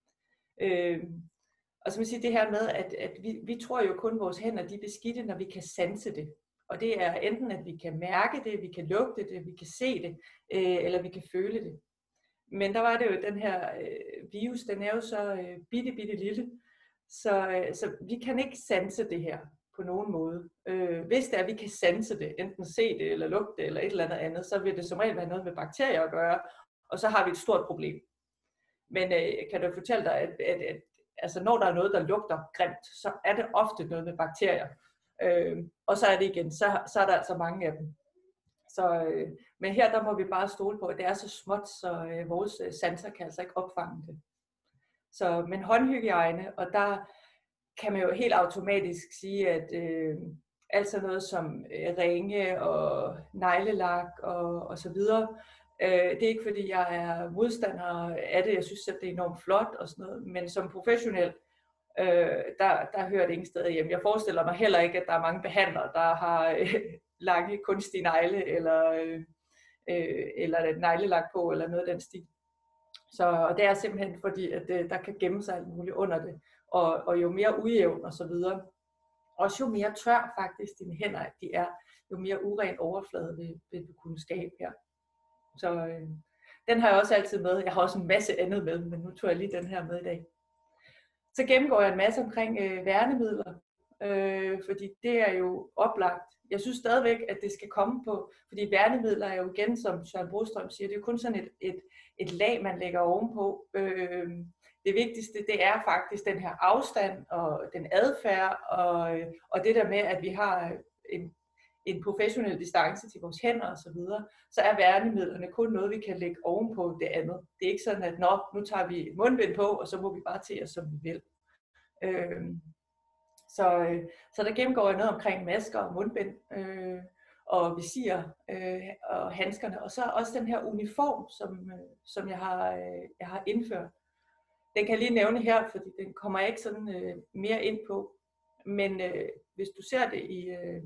Øh, og så vil jeg sige det her med, at, at vi, vi tror jo kun, at vores hænder de er beskidte, når vi kan sanse det. Og det er enten, at vi kan mærke det, vi kan lugte det, vi kan se det, øh, eller vi kan føle det. Men der var det jo, den her øh, virus, den er jo så øh, bitte, bitte lille, så, øh, så vi kan ikke sanse det her på nogen måde. Øh, hvis det er, at vi kan sanse det, enten se det, eller lugte det, eller et eller andet andet, så vil det som regel være noget med bakterier at gøre, og så har vi et stort problem. Men øh, kan du fortælle dig, at, at, at altså, når der er noget, der lugter grimt, så er det ofte noget med bakterier. Øh, og så er det igen, så, så er der altså mange af dem. Så, øh, men her der må vi bare stole på, at det er så småt, så øh, vores øh, sanser kan altså ikke opfange det. Så, men håndhygiejne, og der kan man jo helt automatisk sige, at øh, alt sådan noget som øh, ringe og neglelak og, og så videre, øh, det er ikke fordi jeg er modstander af det, jeg synes at det er enormt flot og sådan noget, men som professionel, øh, der, der hører det ingen steder hjem. Jeg forestiller mig heller ikke, at der er mange behandlere, der har øh, lange kunstige negle eller, øh, øh, eller neglelak på eller noget af den stil. Så og det er simpelthen fordi, at det, der kan gemme sig alt muligt under det. Og, og jo mere ujævn og så videre, også jo mere tør faktisk dine hænder de er, jo mere uren overflade vil, vil du kunne skabe her. Så øh, den har jeg også altid med. Jeg har også en masse andet med, men nu tog jeg lige den her med i dag. Så gennemgår jeg en masse omkring øh, værnemidler, øh, fordi det er jo oplagt. Jeg synes stadigvæk, at det skal komme på, fordi værnemidler er jo igen, som Søren Brostrøm siger, det er jo kun sådan et, et, et lag, man lægger ovenpå. Øh, Det vigtigste, det er faktisk den her afstand og den adfærd og, og det der med, at vi har en, en professionel distance til vores hænder osv., så, så er værnemidlerne kun noget, vi kan lægge ovenpå det andet. Det er ikke sådan, at nå, nu tager vi mundbind på, og så må vi bare til os, som vi vil. Øh, så, øh, så der gennemgår jeg noget omkring masker og mundbind, øh, og visir øh, og handskerne, og så også den her uniform, som, øh, som jeg, har, øh, jeg har indført. Den kan jeg lige nævne her, fordi den kommer jeg ikke sådan øh, mere ind på. Men øh, hvis du ser det i, øh,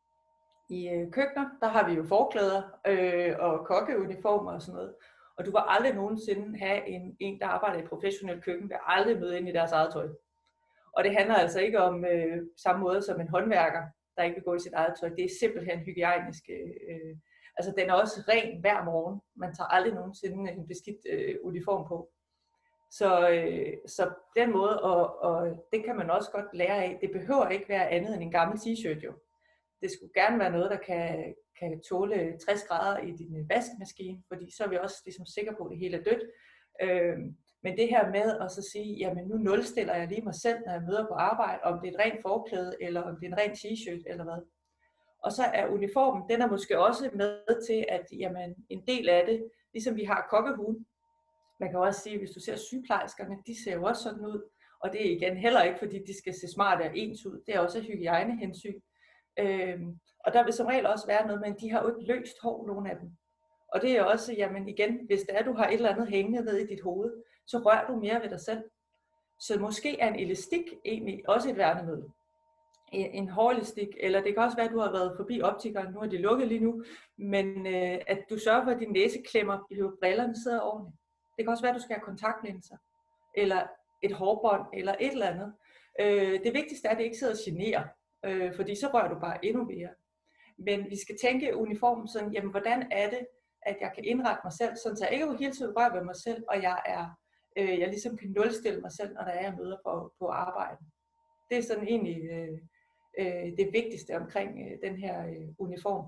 i øh, køkkener, der har vi jo forklæder øh, og kokkeuniformer og sådan noget. Og du vil aldrig nogensinde have en, en der arbejder i et professionelt køkken, vil aldrig møde ind i deres eget tøj. Og det handler altså ikke om øh, samme måde som en håndværker, der ikke vil gå i sit eget tøj. Det er simpelthen hygiejnisk. Øh, altså den er også ren hver morgen. Man tager aldrig nogensinde en beskidt øh, uniform på. Så, øh, så den måde, og, og det kan man også godt lære af, det behøver ikke være andet end en gammel t-shirt jo. Det skulle gerne være noget, der kan, kan tåle tres grader i din vaskemaskine, fordi så er vi også ligesom sikre på, at det hele er dødt. Øh, men det her med at så sige, jamen nu nulstiller jeg lige mig selv, når jeg møder på arbejde, om det er et rent forklæde, eller om det er en ren t-shirt, eller hvad. Og så er uniformen, den er måske også med til, at jamen, en del af det, ligesom vi har kokkehuen. Man kan også sige, hvis du ser sygeplejerskerne, de ser jo også sådan ud. Og det er igen heller ikke, fordi de skal se smarte og ens ud. Det er også hygiejnehensyn. Øhm, og der vil som regel også være noget, men de har jo ikke løst hår, nogle af dem. Og det er også, jamen igen, hvis det er, du har et eller andet hængende ned i dit hoved, så rør du mere ved dig selv. Så måske er en elastik egentlig også et værnemiddel. En, en hårelastik, eller det kan også være, at du har været forbi optikeren, nu er de lukket lige nu, men øh, at du sørger for, at dine næseklemmer, brillerne sidder ordentligt. Det kan også være, at du skal have kontaktlinser, eller et hårbånd, eller et eller andet. Øh, det vigtigste er, at det ikke sidder og generer, øh, fordi så rører du bare endnu mere. Men vi skal tænke uniformen sådan, jamen hvordan er det, at jeg kan indrette mig selv, sådan så jeg ikke hele tiden rører ved mig selv, og jeg er, øh, jeg ligesom kan nulstille mig selv, når der er jeg møder på, på arbejde. Det er sådan egentlig øh, øh, det vigtigste omkring øh, den her øh, uniform.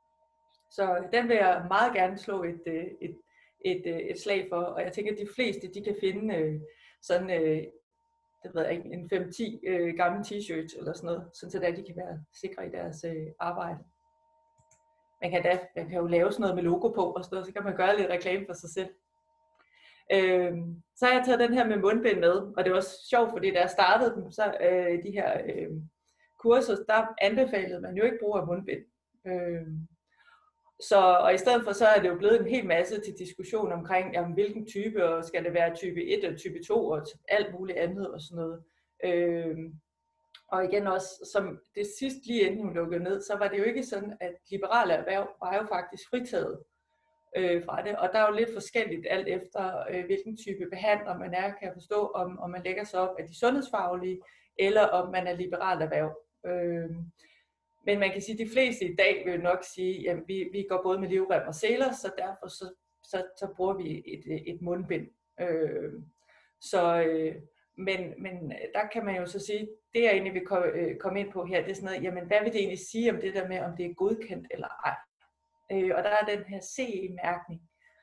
Så den vil jeg meget gerne slå et, øh, et Et, et slag for, og jeg tænker, at de fleste, de kan finde øh, sådan, øh, det ved jeg ikke, en fem ti øh, gamle t-shirts eller sådan noget, sådan så der de kan være sikre i deres øh, arbejde. Man kan, da, man kan jo lave sådan noget med logo på og sådan noget, så kan man gøre lidt reklame for sig selv. Øh, så har jeg taget den her med mundbind med, og det er også sjovt, fordi da jeg startede dem, så øh, de her øh, kurser, der anbefalede man jo ikke brug af mundbind. Øh, Så, og i stedet for, så er det jo blevet en hel masse til diskussion omkring, jamen, hvilken type, og skal det være type et eller type to, og alt muligt andet og sådan noget. Øhm, og igen også, som det sidste lige inden hun lukkede ned, så var det jo ikke sådan, at liberale erhverv var jo faktisk fritaget øh, fra det. Og der er jo lidt forskelligt alt efter, øh, hvilken type behandler man er, kan jeg forstå, om, om man lægger sig op af de sundhedsfaglige, eller om man er liberalt erhverv. Øhm, Men man kan sige, at de fleste i dag vil nok sige, at vi, vi går både med livrem og seler, så derfor så, så, så bruger vi et, et mundbind. Øh, så, øh, men, men der kan man jo så sige, det jeg egentlig vil komme, komme ind på her, det er sådan noget, jamen hvad vil det egentlig sige om det der med, om det er godkendt eller ej? Øh, og der er den her C E-mærkning,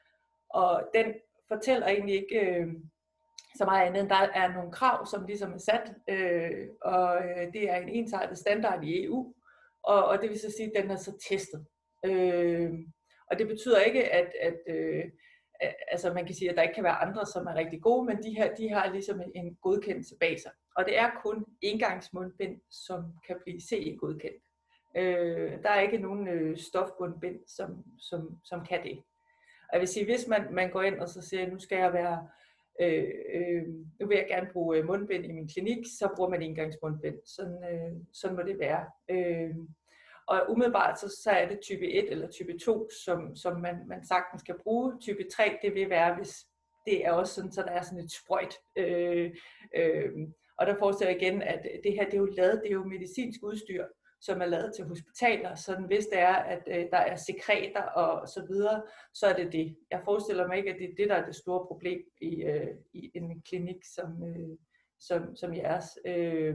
og den fortæller egentlig ikke øh, så meget andet, end der er nogle krav, som ligesom er sat, øh, og øh, det er en ensartet standard i E U. Og, og det vil så sige, at den er så testet. Øh, og det betyder ikke, at, at øh, altså man kan sige, at der ikke kan være andre, som er rigtig gode, men de her, de har ligesom en, en godkendelse bag sig. Og det er kun engangsmundbind, som kan blive C E-godkendt. Øh, der er ikke nogen øh, stofmundbind, som, som, som kan det. Og jeg vil sige, hvis man, man går ind og så siger, nu skal jeg være Øh, øh, nu vil jeg gerne bruge mundbind i min klinik, så bruger man engangsmundbind. Sådan, øh, sådan må det være. Øh, og umiddelbart så, så er det type et eller type to, som, som man, man sagtens kan bruge. Type tre, det vil være, hvis det er også sådan, så der er sådan et sprøjt. Øh, øh, og der forestiller jeg igen, at det her det er jo lavet, det er jo medicinsk udstyr, som er lavet til hospitaler, så hvis det er, at øh, der er sekreter og så videre, så er det det. Jeg forestiller mig ikke, at det er det, der er det store problem i, øh, i en klinik som, øh, som, som jeres. Øh,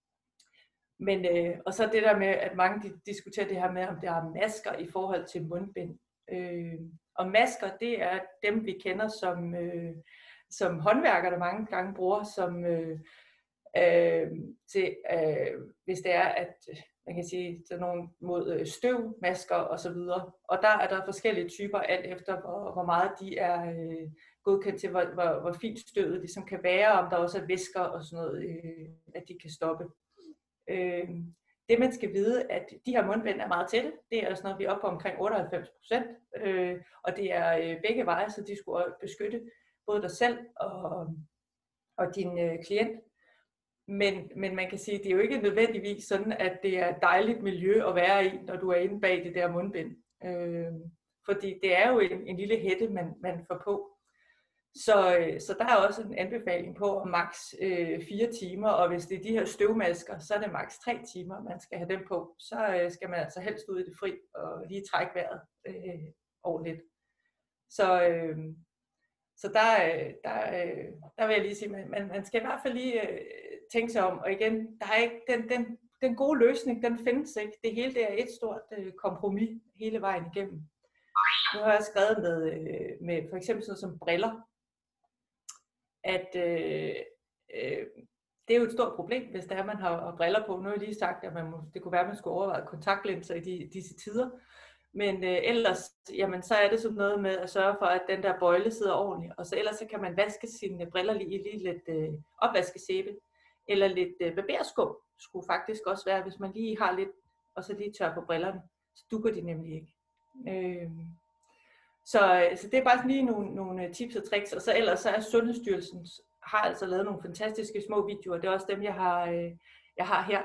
men, øh, og så det der med, at mange de diskuterer det her med, om der er masker i forhold til mundbind. Øh, og masker, det er dem, vi kender som, øh, som håndværkere, der mange gange bruger som... Øh, Øh, til, øh, hvis det er, at man kan sige, sådan nogle mod øh, støvmasker og så videre. Og der er der forskellige typer, alt efter hvor, hvor meget de er øh, godkendt til, hvor, hvor, hvor fint støvet ligesom kan være, om der også er væsker og sådan noget, øh, at de kan stoppe. Øh, det man skal vide, at de her mundbind er meget tætte. Det er sådan noget, vi er oppe på omkring otteoghalvfems procent, øh, og det er øh, begge veje, så de skulle beskytte både dig selv og, og din øh, klient. Men, men man kan sige, at det er jo ikke nødvendigvis sådan, at det er et dejligt miljø at være i, når du er inde bag det der mundbind. Øh, fordi det er jo en, en lille hætte, man, man får på. Så, så der er også en anbefaling på maks øh, fire timer, og hvis det er de her støvmasker, så er det maks tre timer, man skal have dem på. Så øh, skal man altså helst ud i det fri og lige trække vejret øh, ordentligt. Så, øh, så der, der, der vil jeg lige sige, at man, man skal i hvert fald lige øh, tænke sig om. Og igen, der er ikke den, den, den gode løsning, den findes ikke. Det hele det er et stort øh, kompromis hele vejen igennem. Nu har jeg skrevet med, øh, med for eksempel sådan som briller, at øh, øh, det er jo et stort problem, hvis det er, man har briller på. Nu har jeg lige sagt, at man må, det kunne være, at man skulle overveje kontaktlinser i de, disse tider. Men øh, ellers, jamen, så er det sådan noget med at sørge for, at den der bøjle sidder ordentligt. Og så ellers så kan man vaske sine briller lige i lige lidt øh, opvaskesæbe. Eller lidt øh, barberskum skulle faktisk også være, hvis man lige har lidt, og så lige tør på brillerne. Så dukker de nemlig ikke. Øh, Så, så det er bare lige nogle, nogle tips og tricks, og så ellers så er Sundhedsstyrelsen har altså lavet nogle fantastiske små videoer, det er også dem, jeg har, jeg har her.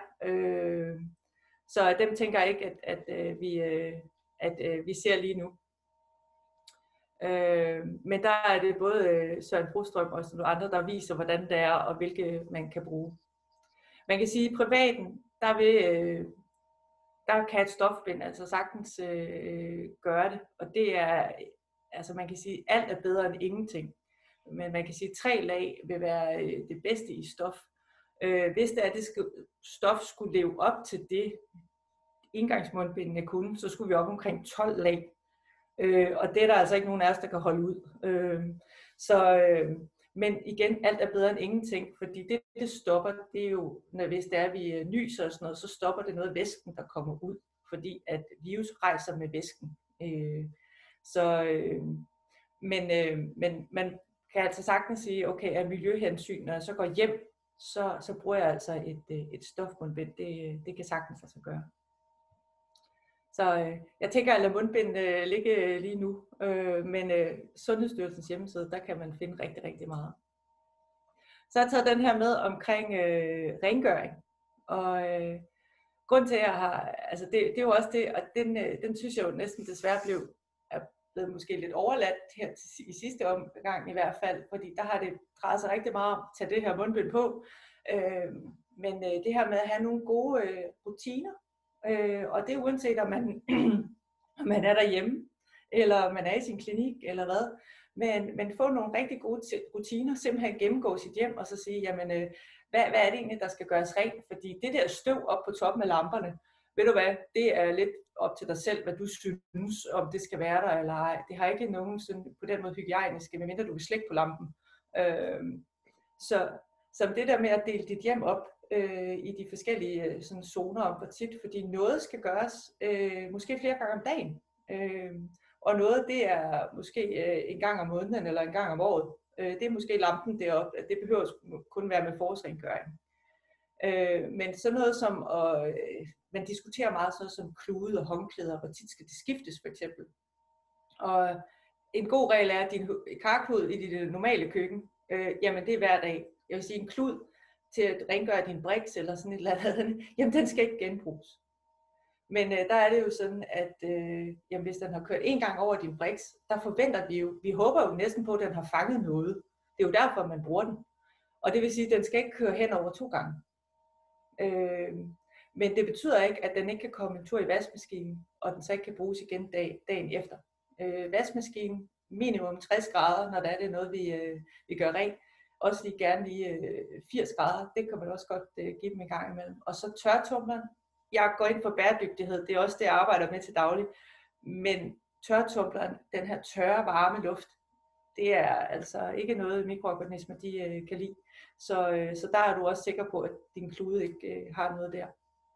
Så dem tænker jeg ikke, at, at, vi, at vi ser lige nu. Men der er det både Søren Brostrøm og nogle andre, der viser, hvordan det er, og hvilke man kan bruge. Man kan sige, at i privaten, der vil... Der kan et stofbind altså sagtens øh, gøre det, og det er, altså man kan sige, alt er bedre end ingenting. Men man kan sige, at tre lag vil være øh, det bedste i stof. Øh, hvis det er, det skal, stof skulle leve op til det, indgangsmundbindene kunne, så skulle vi op omkring tolv lag. Øh, og det er der altså ikke nogen af os, der kan holde ud. Øh, så... Øh, Men igen, alt er bedre end ingenting, fordi det, det stopper, det er jo, når hvis det er, vi nyser og sådan noget, så stopper det noget af væsken, der kommer ud, fordi at virus rejser med væsken. Øh, så, øh, men, øh, men man kan altså sagtens sige, okay, af miljøhensyn, når jeg så går hjem, så, så bruger jeg altså et, et stofmundbind. Det, det kan sagtens altså gøre. Så øh, jeg tænker at lade mundbind øh, ligge lige nu, øh, men øh, Sundhedsstyrelsens hjemmeside, der kan man finde rigtig, rigtig meget. Så har jeg taget den her med omkring øh, rengøring, og øh, grund til at jeg har, altså det, det er jo også det, og den, øh, den synes jeg jo næsten desværre blev, er blevet måske lidt overladt her til, i sidste omgang i hvert fald, fordi der har det drejet sig rigtig meget om at tage det her mundbind på, øh, men øh, det her med at have nogle gode øh, rutiner, Øh, og det er uanset om man, man er derhjemme, eller man er i sin klinik, eller hvad. Men, men få nogle rigtig gode rutiner, simpelthen gennemgå sit hjem, og så sige, jamen, øh, hvad, hvad er det egentlig, der skal gøres rent? Fordi det der støv op på toppen af lamperne, ved du hvad, det er lidt op til dig selv, hvad du synes, om det skal være der eller ej. Det har ikke nogen sådan, på den måde hygiejniske, medmindre du vil slikke på lampen. Øh, så, så det der med at dele dit hjem op, Øh, i de forskellige sådan, zoner om hvor tit, fordi noget skal gøres øh, måske flere gange om dagen, øh, og noget det er måske øh, en gang om måneden eller en gang om året. Øh, det er måske lampen deroppe, det behøver kun være med forårsrengøring. Øh, men sådan noget som, og, øh, man diskuterer meget sådan som klude og håndklæder, hvor tit skal det skiftes for eksempel. Og en god regel er, at din karklud i dit normale køkken, øh, jamen det er hver dag. Jeg vil sige en klud, til at rengøre din briks eller sådan et eller andet, jamen den skal ikke genbruges. Men øh, der er det jo sådan, at øh, jamen, hvis den har kørt en gang over din briks, der forventer vi jo, vi håber jo næsten på, at den har fanget noget. Det er jo derfor, man bruger den. Og det vil sige, at den skal ikke køre hen over to gange. Øh, men det betyder ikke, at den ikke kan komme en tur i vaskemaskinen, og den så ikke kan bruges igen dag, dagen efter. Øh, vaskemaskinen minimum tres grader, når der er det noget, vi, øh, vi gør rent. Også lige gerne lige øh, firs grader, det kan man også godt øh, give dem en gang imellem. Og så tørretumleren. Jeg går ind for bæredygtighed, det er også det, jeg arbejder med til daglig. Men tørretumleren, den her tørre, varme luft, det er altså ikke noget, mikroorganismer de øh, kan lide. Så, øh, så der er du også sikker på, at din klude ikke øh, har noget der.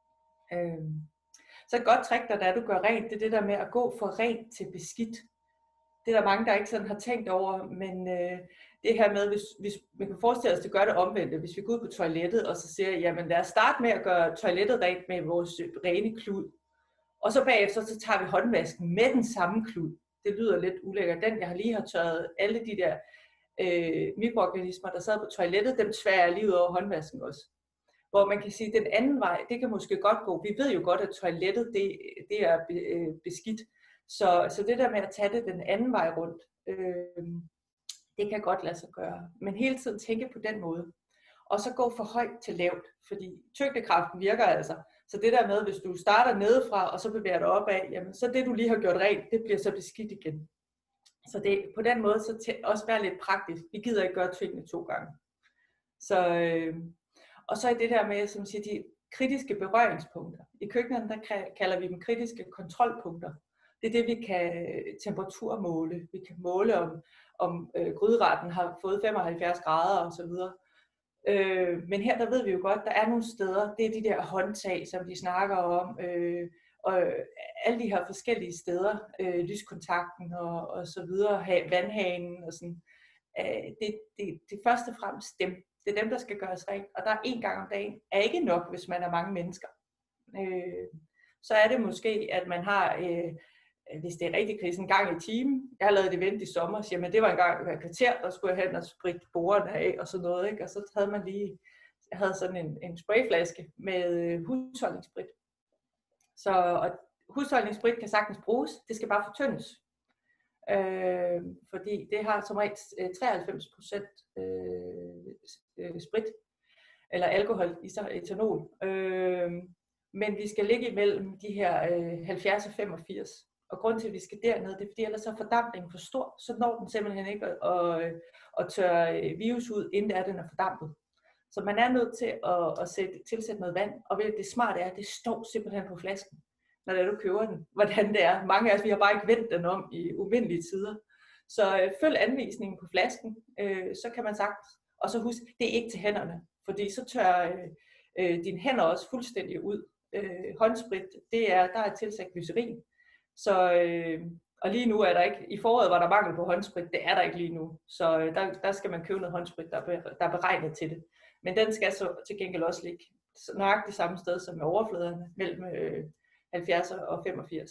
Øh, så et godt trick, der er, du gør rent, det er det der med at gå fra rent til beskidt. Det er der mange, der ikke sådan har tænkt over, men øh, det her med, hvis, hvis vi kan forestille os, at det gør det omvendte, hvis vi går ud på toilettet, og så siger, jamen lad os starte med at gøre toilettet rent med vores rene klud, og så bagefter, så tager vi håndvasken med den samme klud. Det lyder lidt ulækkert. Den, jeg har lige har tørret alle de der øh, mikroorganismer, der sad på toilettet, dem tværer jeg lige ud over håndvasken også. Hvor man kan sige, at den anden vej, det kan måske godt gå. Vi ved jo godt, at toilettet, det, det er beskidt. Så, så det der med at tage det den anden vej rundt, øh, det kan godt lade sig gøre. Men hele tiden tænke på den måde. Og så gå fra højt til lavt, fordi tyngdekraften virker altså. Så det der med, hvis du starter nedefra, og så bevæger dig opad, jamen, så det du lige har gjort rent, det bliver så beskidt igen. Så det, på den måde, så tæ- også være lidt praktisk. Vi gider ikke gøre tingene to gange. Så, øh, og så er det der med, som siger, de kritiske berøringspunkter. I køkkenerne, der kalder vi dem kritiske kontrolpunkter. Det er det, vi kan temperaturmåle. Vi kan måle, om, om øh, gryderetten har fået femoghalvfjerds grader og så videre. Øh, men her, der ved vi jo godt, der er nogle steder, det er de der håndtag, som de snakker om, øh, og alle de her forskellige steder, øh, lyskontakten og, og så videre, vandhanen og sådan. Øh, det, det, det er først og fremmest dem. Det er dem, der skal gøres rent, og der er en gang om dagen, er ikke nok, hvis man er mange mennesker. Øh, så er det måske, at man har... Øh, hvis det er rigtig krise, en gang i timen. Jeg har lavet et event i sommer, siger man, det var en gang hver kvarter, der skulle jeg hen og spritte bordene af og sådan noget, ikke? Og så havde man lige, jeg havde sådan en, en sprayflaske med husholdningssprit. Så og husholdningssprit kan sagtens bruges, det skal bare fortyndes. Øh, fordi det har som regel treoghalvfems procent øh, sprit, eller alkohol i sig, etanol. Øh, men vi skal ligge imellem de her øh, halvfjerds og femogfirs. Og grunden til, at vi skal derned, det er, fordi ellers er fordampningen for stor, så når den simpelthen ikke at, at, at tørre virus ud, inden det er, den er fordampet. Så man er nødt til at, at sætte, tilsætte noget vand, og det smarte er, at det står simpelthen på flasken, når det er, du køber den, hvordan det er. Mange af os, vi har bare ikke vendt den om i umindelige tider. Så øh, følg anvisningen på flasken, øh, så kan man sagt, og så husk, det er ikke til hænderne, fordi så tør øh, øh, dine hænder også fuldstændig ud. Øh, håndsprit, det er, der er tilsat glycerin. Så, øh, og lige nu er der ikke, i foråret var der mangel på håndsprit, det er der ikke lige nu. Så øh, der, der skal man købe noget håndsprit, der er, be, der er beregnet til det. Men den skal så til gengæld også ligge nøjagtigt samme sted som med overfladerne, mellem øh, halvfjerds og femogfirs.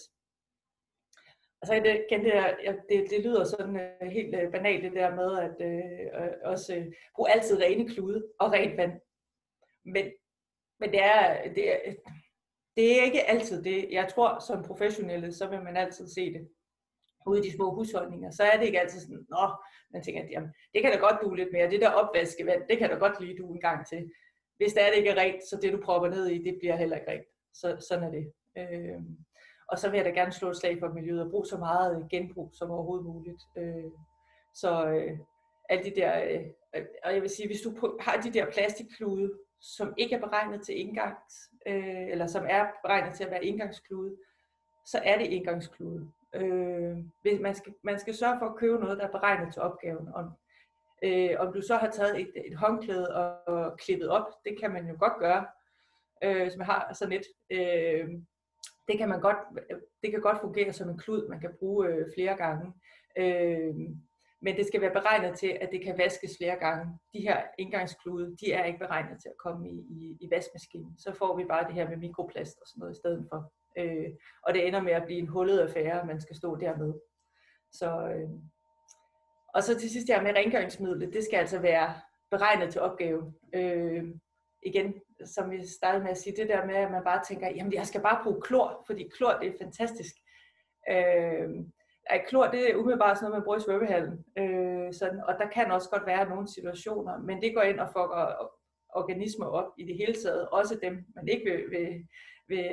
Altså det, igen, det, der, det, det lyder sådan øh, helt øh, banalt det der med, at øh, også øh, brug altid rene klude og rent vand. Men, men det er... Det er Det er ikke altid det. Jeg tror, som professionelle, så vil man altid se det ude i de små husholdninger. Så er det ikke altid sådan, nå, man tænker, at jamen, det kan da godt due lidt mere. Det der opvaskevand, det kan da godt lige due en gang til. Hvis det er det ikke er rent, så det du propper ned i, det bliver heller ikke rent. Så sådan er det. Øh, og så vil jeg da gerne slå et slag for miljøet og bruge så meget genbrug som overhovedet muligt. Øh, så øh, alle de der, øh, og jeg vil sige, hvis du har de der plastikklude, som ikke er beregnet til indgangs, øh, eller som er beregnet til at være indgangsklude, så er det indgangsklude. Øh, man, skal, man skal sørge for at købe noget, der er beregnet til opgaven. Om, øh, om du så har taget et, et håndklæde og, og klippet op, det kan man jo godt gøre, øh, som har sådan et. Øh, det kan man godt, det kan godt fungere som en klud, man kan bruge øh, flere gange. Øh, Men det skal være beregnet til, at det kan vaskes flere gange. De her indgangsklude, de er ikke beregnet til at komme i, i, i vaskemaskinen. Så får vi bare det her med mikroplast og sådan noget i stedet for. Øh, og det ender med at blive en hullet affære, man skal stå dermed. Så, øh, og så til sidst her med rengøringsmidlet, det skal altså være beregnet til opgaven. Øh, igen, som vi startede med at sige, det der med, at man bare tænker, jamen jeg skal bare bruge klor, fordi klor det er fantastisk. Øh, Ej, klor, det er umiddelbart sådan noget, man bruger i svømmehallen. Øh, sådan, og der kan også godt være nogle situationer, men det går ind og fucker organismer op i det hele taget. Også dem, man ikke vil, vil, vil,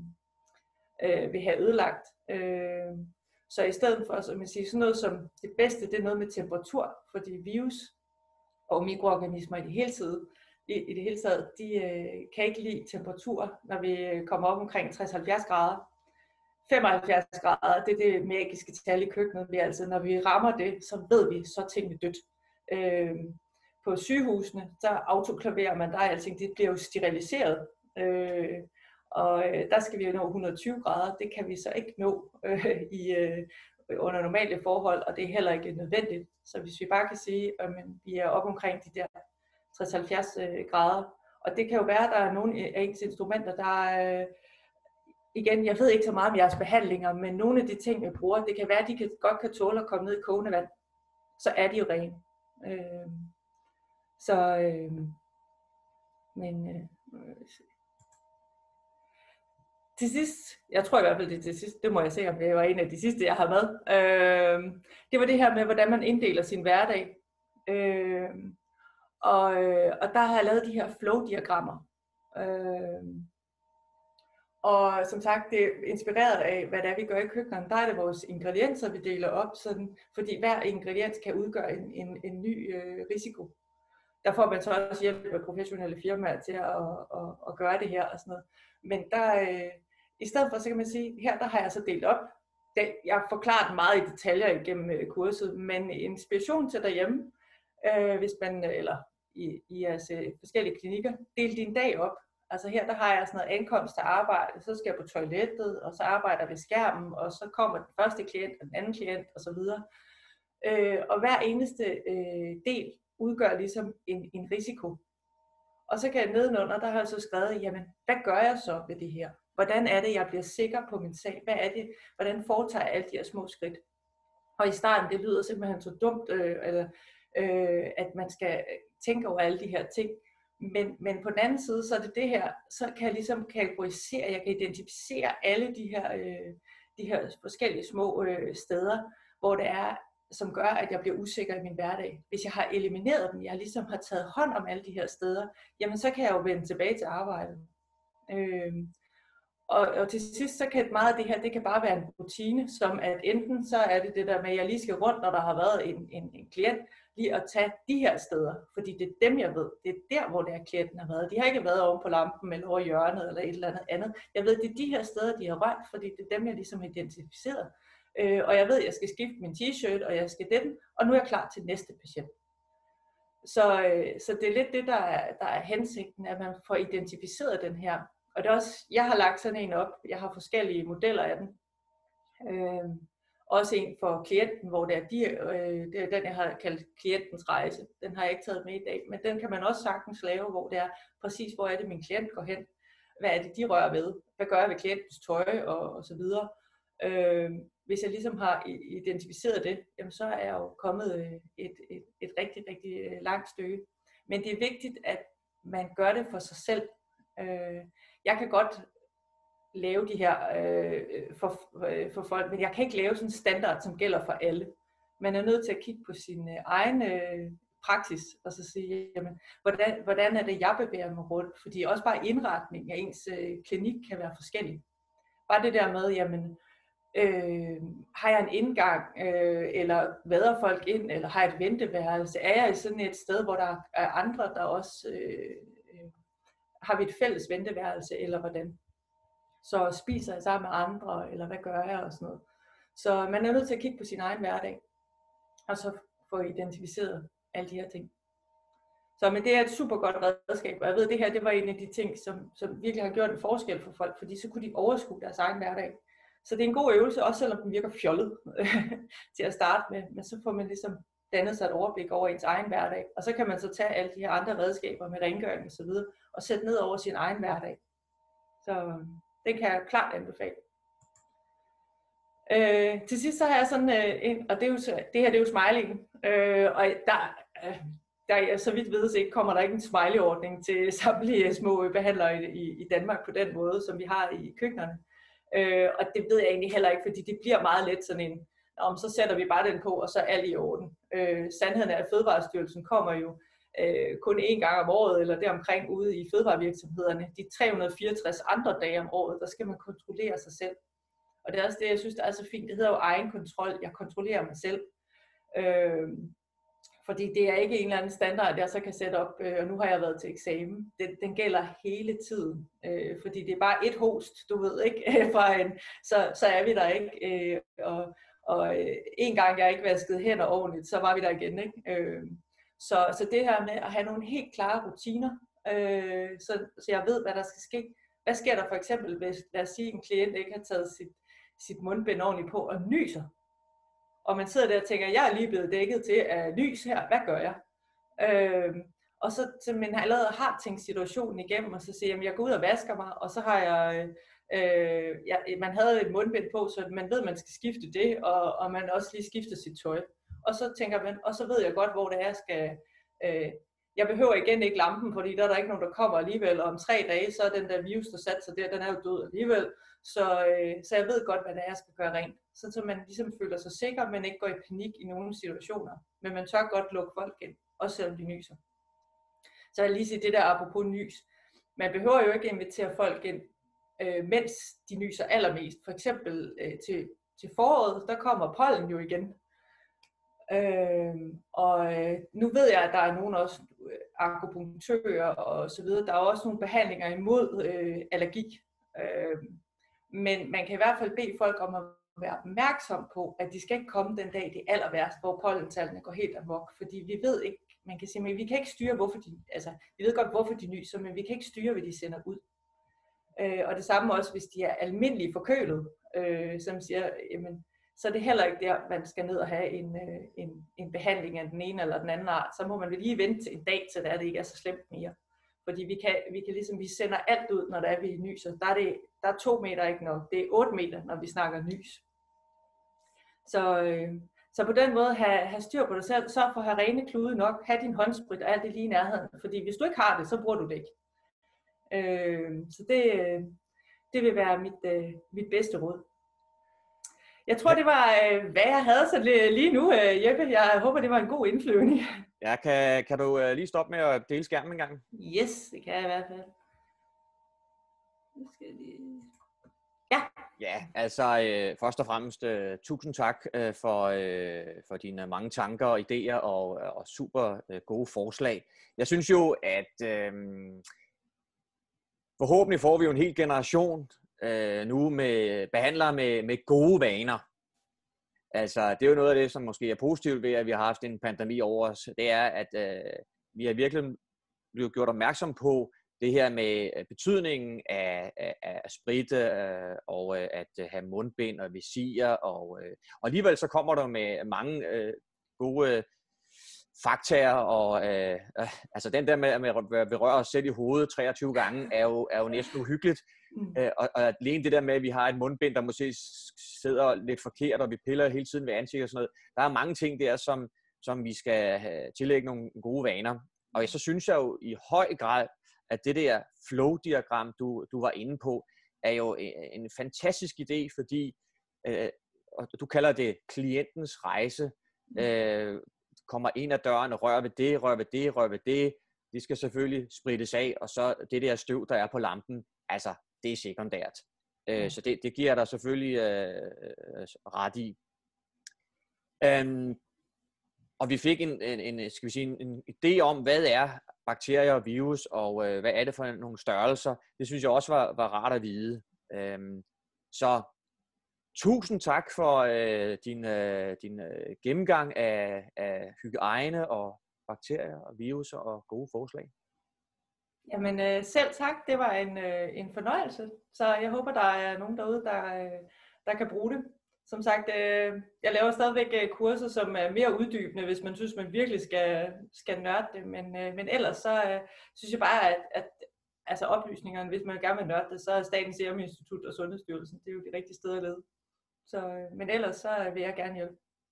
øh, vil have ødelagt. Øh, så i stedet for, som jeg siger, sådan noget som det bedste, det er noget med temperatur, fordi virus og mikroorganismer i det hele taget, i, i det hele taget de øh, kan ikke lide temperatur, når vi kommer op omkring tres til halvfjerds grader. femoghalvfjerds grader, det er det magiske tal i køkkenet. Vi, altså, når vi rammer det, så ved vi, så er tingene dødt. Øh, på sygehusene, så autoklaverer man, der er alting, det bliver jo steriliseret. Øh, Og øh, der skal vi jo nå et hundrede og tyve grader. Det kan vi så ikke nå øh, i, øh, under normale forhold, og det er heller ikke nødvendigt. Så hvis vi bare kan sige, at øh, vi er oppe omkring de der tres til halvfjerds øh, grader, og det kan jo være, at der er nogle af ens instrumenter, der er, øh, igen, jeg ved ikke så meget om jeres behandlinger, men nogle af de ting, jeg bruger, det kan være, at de kan, godt kan tåle at komme ned i kogende vand, så er de jo rene. Øh, så, øh, men... Øh, Til sidst, jeg tror i hvert fald det er til sidst, det må jeg se, om det var en af de sidste, jeg har med. Øh, det var det her med, hvordan man inddeler sin hverdag. Øh, og, og der har jeg lavet de her flow-diagrammer. Øh, og som sagt, det er inspireret af, hvad det er, vi gør i køkkenerne. Der er det vores ingredienser, vi deler op, sådan, fordi hver ingrediens kan udgøre en, en, en ny øh, risiko. Der får man så også hjælp af professionelle firmaer til at, at, at gøre det her og sådan noget. Men der, øh, i stedet for, så kan man sige, her der har jeg så delt op. Det, jeg har forklaret meget i detaljer igennem øh, kurset, men inspiration til derhjemme, øh, hvis man, eller i, i jeres øh, forskellige klinikker, del din dag op. Altså her der har jeg sådan noget ankomst til arbejde, så skal jeg på toilettet, og så arbejder jeg ved skærmen, og så kommer den første klient, og den anden klient, og så videre. Øh, og hver eneste øh, del udgør ligesom en, en risiko. Og så kan jeg nedenunder, der har jeg så skrevet, jamen, hvad gør jeg så ved det her? Hvordan er det, jeg bliver sikker på min sag? Hvad er det? Hvordan foretager jeg alle de her små skridt? Og i starten, det lyder simpelthen så dumt, øh, eller, øh, at man skal tænke over alle de her ting. Men, men på den anden side, så er det det her, så kan jeg ligesom kategorisere, jeg kan identificere alle de her, øh, de her forskellige små øh, steder, hvor det er, som gør, at jeg bliver usikker i min hverdag. Hvis jeg har elimineret dem, jeg ligesom har taget hånd om alle de her steder, jamen så kan jeg jo vende tilbage til arbejdet. Øhm, og, og til sidst, så kan meget af det her, det kan bare være en rutine, som at enten så er det det der med, at jeg lige skal rundt, når der har været en, en, en klient, lige at tage de her steder, fordi det er dem, jeg ved. Det er der, hvor det er, klienten har været. De har ikke været oven på lampen, eller over hjørnet, eller et eller andet andet. Jeg ved, det er de her steder, de har rørt, fordi det er dem, jeg ligesom har identificeret. Øh, og jeg ved, at jeg skal skifte min t-shirt, og jeg skal den, og nu er jeg klar til næste patient. Så, øh, så det er lidt det, der er, der er hensigten, at man får identificeret den her. Og det er også, jeg har lagt sådan en op, jeg har forskellige modeller af den. Øh, også en for klienten, hvor det er, de, øh, det er den, jeg har kaldt klientens rejse. Den har jeg ikke taget med i dag, men den kan man også sagtens lave, hvor det er præcis, hvor er det, min klient går hen. Hvad er det, de rører ved? Hvad gør jeg ved klientens tøj, og, og så videre. Øh, hvis jeg ligesom har identificeret det, jamen så er jeg jo kommet et, et, et rigtig, rigtig langt stykke. Men det er vigtigt, at man gør det for sig selv. Øh, jeg kan godt lave de her øh, for, for folk, men jeg kan ikke lave sådan en standard, som gælder for alle. Man er nødt til at kigge på sin egen øh, praksis, og så sige, jamen, hvordan, hvordan er det, jeg bevæger mig rundt? Fordi også bare indretning af ens øh, klinik kan være forskellig. Bare det der med, jamen, Øh, har jeg en indgang, øh, eller vader folk ind, eller har jeg et venteværelse? Er jeg i sådan et sted, hvor der er andre, der også øh, øh, har vi et fælles venteværelse, eller hvordan? Så spiser jeg sammen med andre, eller hvad gør jeg, og sådan noget. Så man er nødt til at kigge på sin egen hverdag, og så få identificeret alle de her ting. Så men det er et super godt redskab, og jeg ved, at det her det var en af de ting, som, som virkelig har gjort en forskel for folk, fordi så kunne de overskue deres egen hverdag. Så det er en god øvelse, også selvom den virker fjollet til at starte med, men så får man ligesom dannet sig et overblik over ens egen hverdag, og så kan man så tage alle de her andre redskaber med rengøring og så videre, og sætte ned over sin egen hverdag. Så det kan jeg klart anbefale. Øh, til sidst så har jeg sådan øh, en, og det, er jo, det her det er jo smileyen, øh, og der, øh, der, så vidt vides ikke, kommer der ikke en smiley-ordning til samtlige små behandlere i, i Danmark på den måde, som vi har i køkkenerne. Øh, og det ved jeg egentlig heller ikke, fordi det bliver meget let sådan en, om så sætter vi bare den på, og så er alt i orden. Øh, sandheden er, at Fødevarestyrelsen kommer jo øh, kun én gang om året, eller deromkring ude i fødevarevirksomhederne. De tre hundrede og fireogtres andre dage om året, der skal man kontrollere sig selv. Og det er også det, jeg synes, der er så fint. Det hedder jo egen kontrol. Jeg kontrollerer mig selv. Øh, fordi det er ikke en eller anden standard, jeg så kan sætte op, øh, og nu har jeg været til eksamen. Den, den gælder hele tiden, øh, fordi det er bare et host, du ved ikke, fra en, så, så er vi der ikke. Øh, og og øh, en gang jeg ikke vaskede hænder ordentligt, så var vi der igen. Ikke? Øh, så, så det her med at have nogle helt klare rutiner, øh, så, så jeg ved, hvad der skal ske, hvad sker der for eksempel, hvis, lad os sige, en klient ikke har taget sit, sit mundbind ordentligt på og nyser? Og man sidder der og tænker, jeg er lige blevet dækket til af lys her, hvad gør jeg? Øh, og så, så man allerede har tænkt situationen igennem, og så siger jeg, jeg går ud og vasker mig, og så har jeg, øh, jeg, man havde et mundbind på, så man ved, man skal skifte det, og, og man også lige skifter sit tøj. Og så tænker man, og så ved jeg godt, hvor det er, jeg skal, øh, jeg behøver igen ikke lampen, fordi der er der ikke nogen, der kommer alligevel, og om tre dage, så er den der virus, der satte sig der, den er jo død alligevel, så, øh, så jeg ved godt, hvad det er, jeg skal gøre rent. Så, så man ligesom føler sig sikker, men ikke går i panik i nogle situationer, men man tør godt lukke folk ind, også selvom de nyser. Så jeg vil lige sige det der apropos nys. Man behøver jo ikke invitere folk ind, øh, mens de nyser allermest. For eksempel øh, til, til foråret, der kommer pollen jo igen. Øh, og øh, nu ved jeg, at der er nogen også øh, akupunktører og så videre. Der er også nogle behandlinger imod øh, allergi. Øh, men man kan i hvert fald bede folk om at være opmærksom på, at de skal ikke komme den dag, det er aller værst, hvor pollentallene går helt amok. Fordi vi ved ikke, man kan sige, men vi kan ikke styre, hvorfor de, altså, vi ved godt, hvorfor de nyser, men vi kan ikke styre, hvad de sender ud. Øh, og det samme også, hvis de er almindeligt forkølet, øh, som siger, jamen, så er det heller ikke der, man skal ned og have en, øh, en, en behandling af den ene eller den anden art. Så må man vel lige vente en dag, til det, er, det ikke er så slemt mere. Fordi vi kan, vi kan ligesom, vi sender alt ud, når der er, vi nyser. Der er, det, der er to meter ikke nok, det er otte meter, når vi snakker nys. Så... Øh, Så på den måde, have, have styr på dig selv, sørg for at have rene klude nok, have din håndsprit og alt det lige i nærheden. Fordi hvis du ikke har det, så bruger du det ikke. Øh, så det, det vil være mit, øh, mit bedste råd. Jeg tror, det var, øh, hvad jeg havde så lige nu, øh, Jeppe. Jeg håber, det var en god indflyvning. Ja, kan, kan du øh, lige stoppe med at dele skærmen en gang? Yes, det kan jeg i hvert fald. Nu skal jeg lige... Ja. Ja, altså øh, først og fremmest øh, tusind tak øh, for, øh, for dine mange tanker og idéer og, og super øh, gode forslag. Jeg synes jo, at øh, forhåbentlig får vi jo en hel generation øh, nu med behandlere med, med gode vaner. Altså det er jo noget af det, som måske er positivt ved, at vi har haft en pandemi over os. Det er, at øh, vi har virkelig blevet gjort opmærksom på det her med betydningen af, af, af sprit øh, og øh, at have mundbind og visir. Og, øh, og alligevel så kommer der med mange øh, gode øh, faktaer. Og, øh, øh, altså den der med at berøre os selv i hovedet treogtyve gange er jo, er jo næsten uhyggeligt. Mm. Øh, og, og alene det der med, at vi har et mundbind, der måske sidder lidt forkert, og vi piller hele tiden ved ansigt og sådan noget. Der er mange ting der, som, som vi skal tillægge nogle gode vaner. Og så synes jeg jo i høj grad, at det der flow-diagram, du, du var inde på, er jo en, en fantastisk idé, fordi øh, og du kalder det klientens rejse. Øh, kommer ind ad døren og rører ved det, rører ved det, rører ved det. Det skal selvfølgelig sprittes af, og så det der støv, der er på lampen, altså det er sekundært. Øh, så det, det giver dig selvfølgelig øh, ret i. Um, og vi fik en, en, en, skal vi sige, en, en idé om, hvad er bakterier og virus, og øh, hvad er det for nogle størrelser. Det synes jeg også var, var rart at vide. Um, så tusind tak for øh, din, øh, din øh, gennemgang af, af hygiejne og bakterier og virus og gode forslag. Jamen øh, selv tak, det var en, øh, en fornøjelse, så jeg håber, der er nogen derude, der, øh, der kan bruge det. Som sagt, øh, jeg laver stadigvæk øh, kurser, som er mere uddybende, hvis man synes, man virkelig skal, skal nørde det, men, øh, men ellers så øh, synes jeg bare, at, at altså oplysningerne, hvis man gerne vil nørde det, så er Statens Serum Institut og Sundhedsstyrelsen, det er jo de rigtige steder at lede. Så, øh, men ellers så vil jeg gerne hjælpe.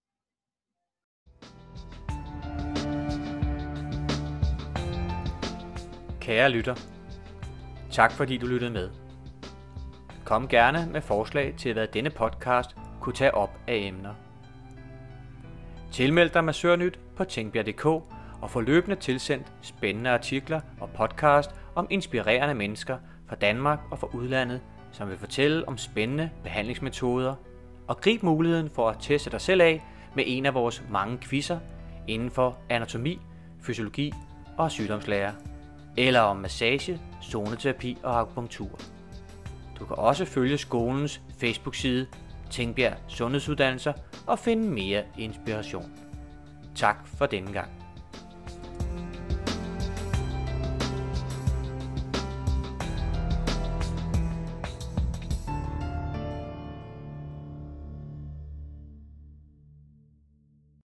Kære lytter, tak fordi du lyttede med. Kom gerne med forslag til, hvad denne podcast kunne tage op af emner. Tilmeld dig Massørnyt på Tingbjerg punktum d k og få løbende tilsendt spændende artikler og podcast om inspirerende mennesker fra Danmark og fra udlandet, som vil fortælle om spændende behandlingsmetoder, og grib muligheden for at teste dig selv af med en af vores mange quizzer inden for anatomi, fysiologi og sygdomslære, eller om massage, zoneterapi og akupunktur. Du kan også følge skolens Facebook-side Tingbjerg Sundhedsuddannelser og finde mere inspiration. Tak for denne gang.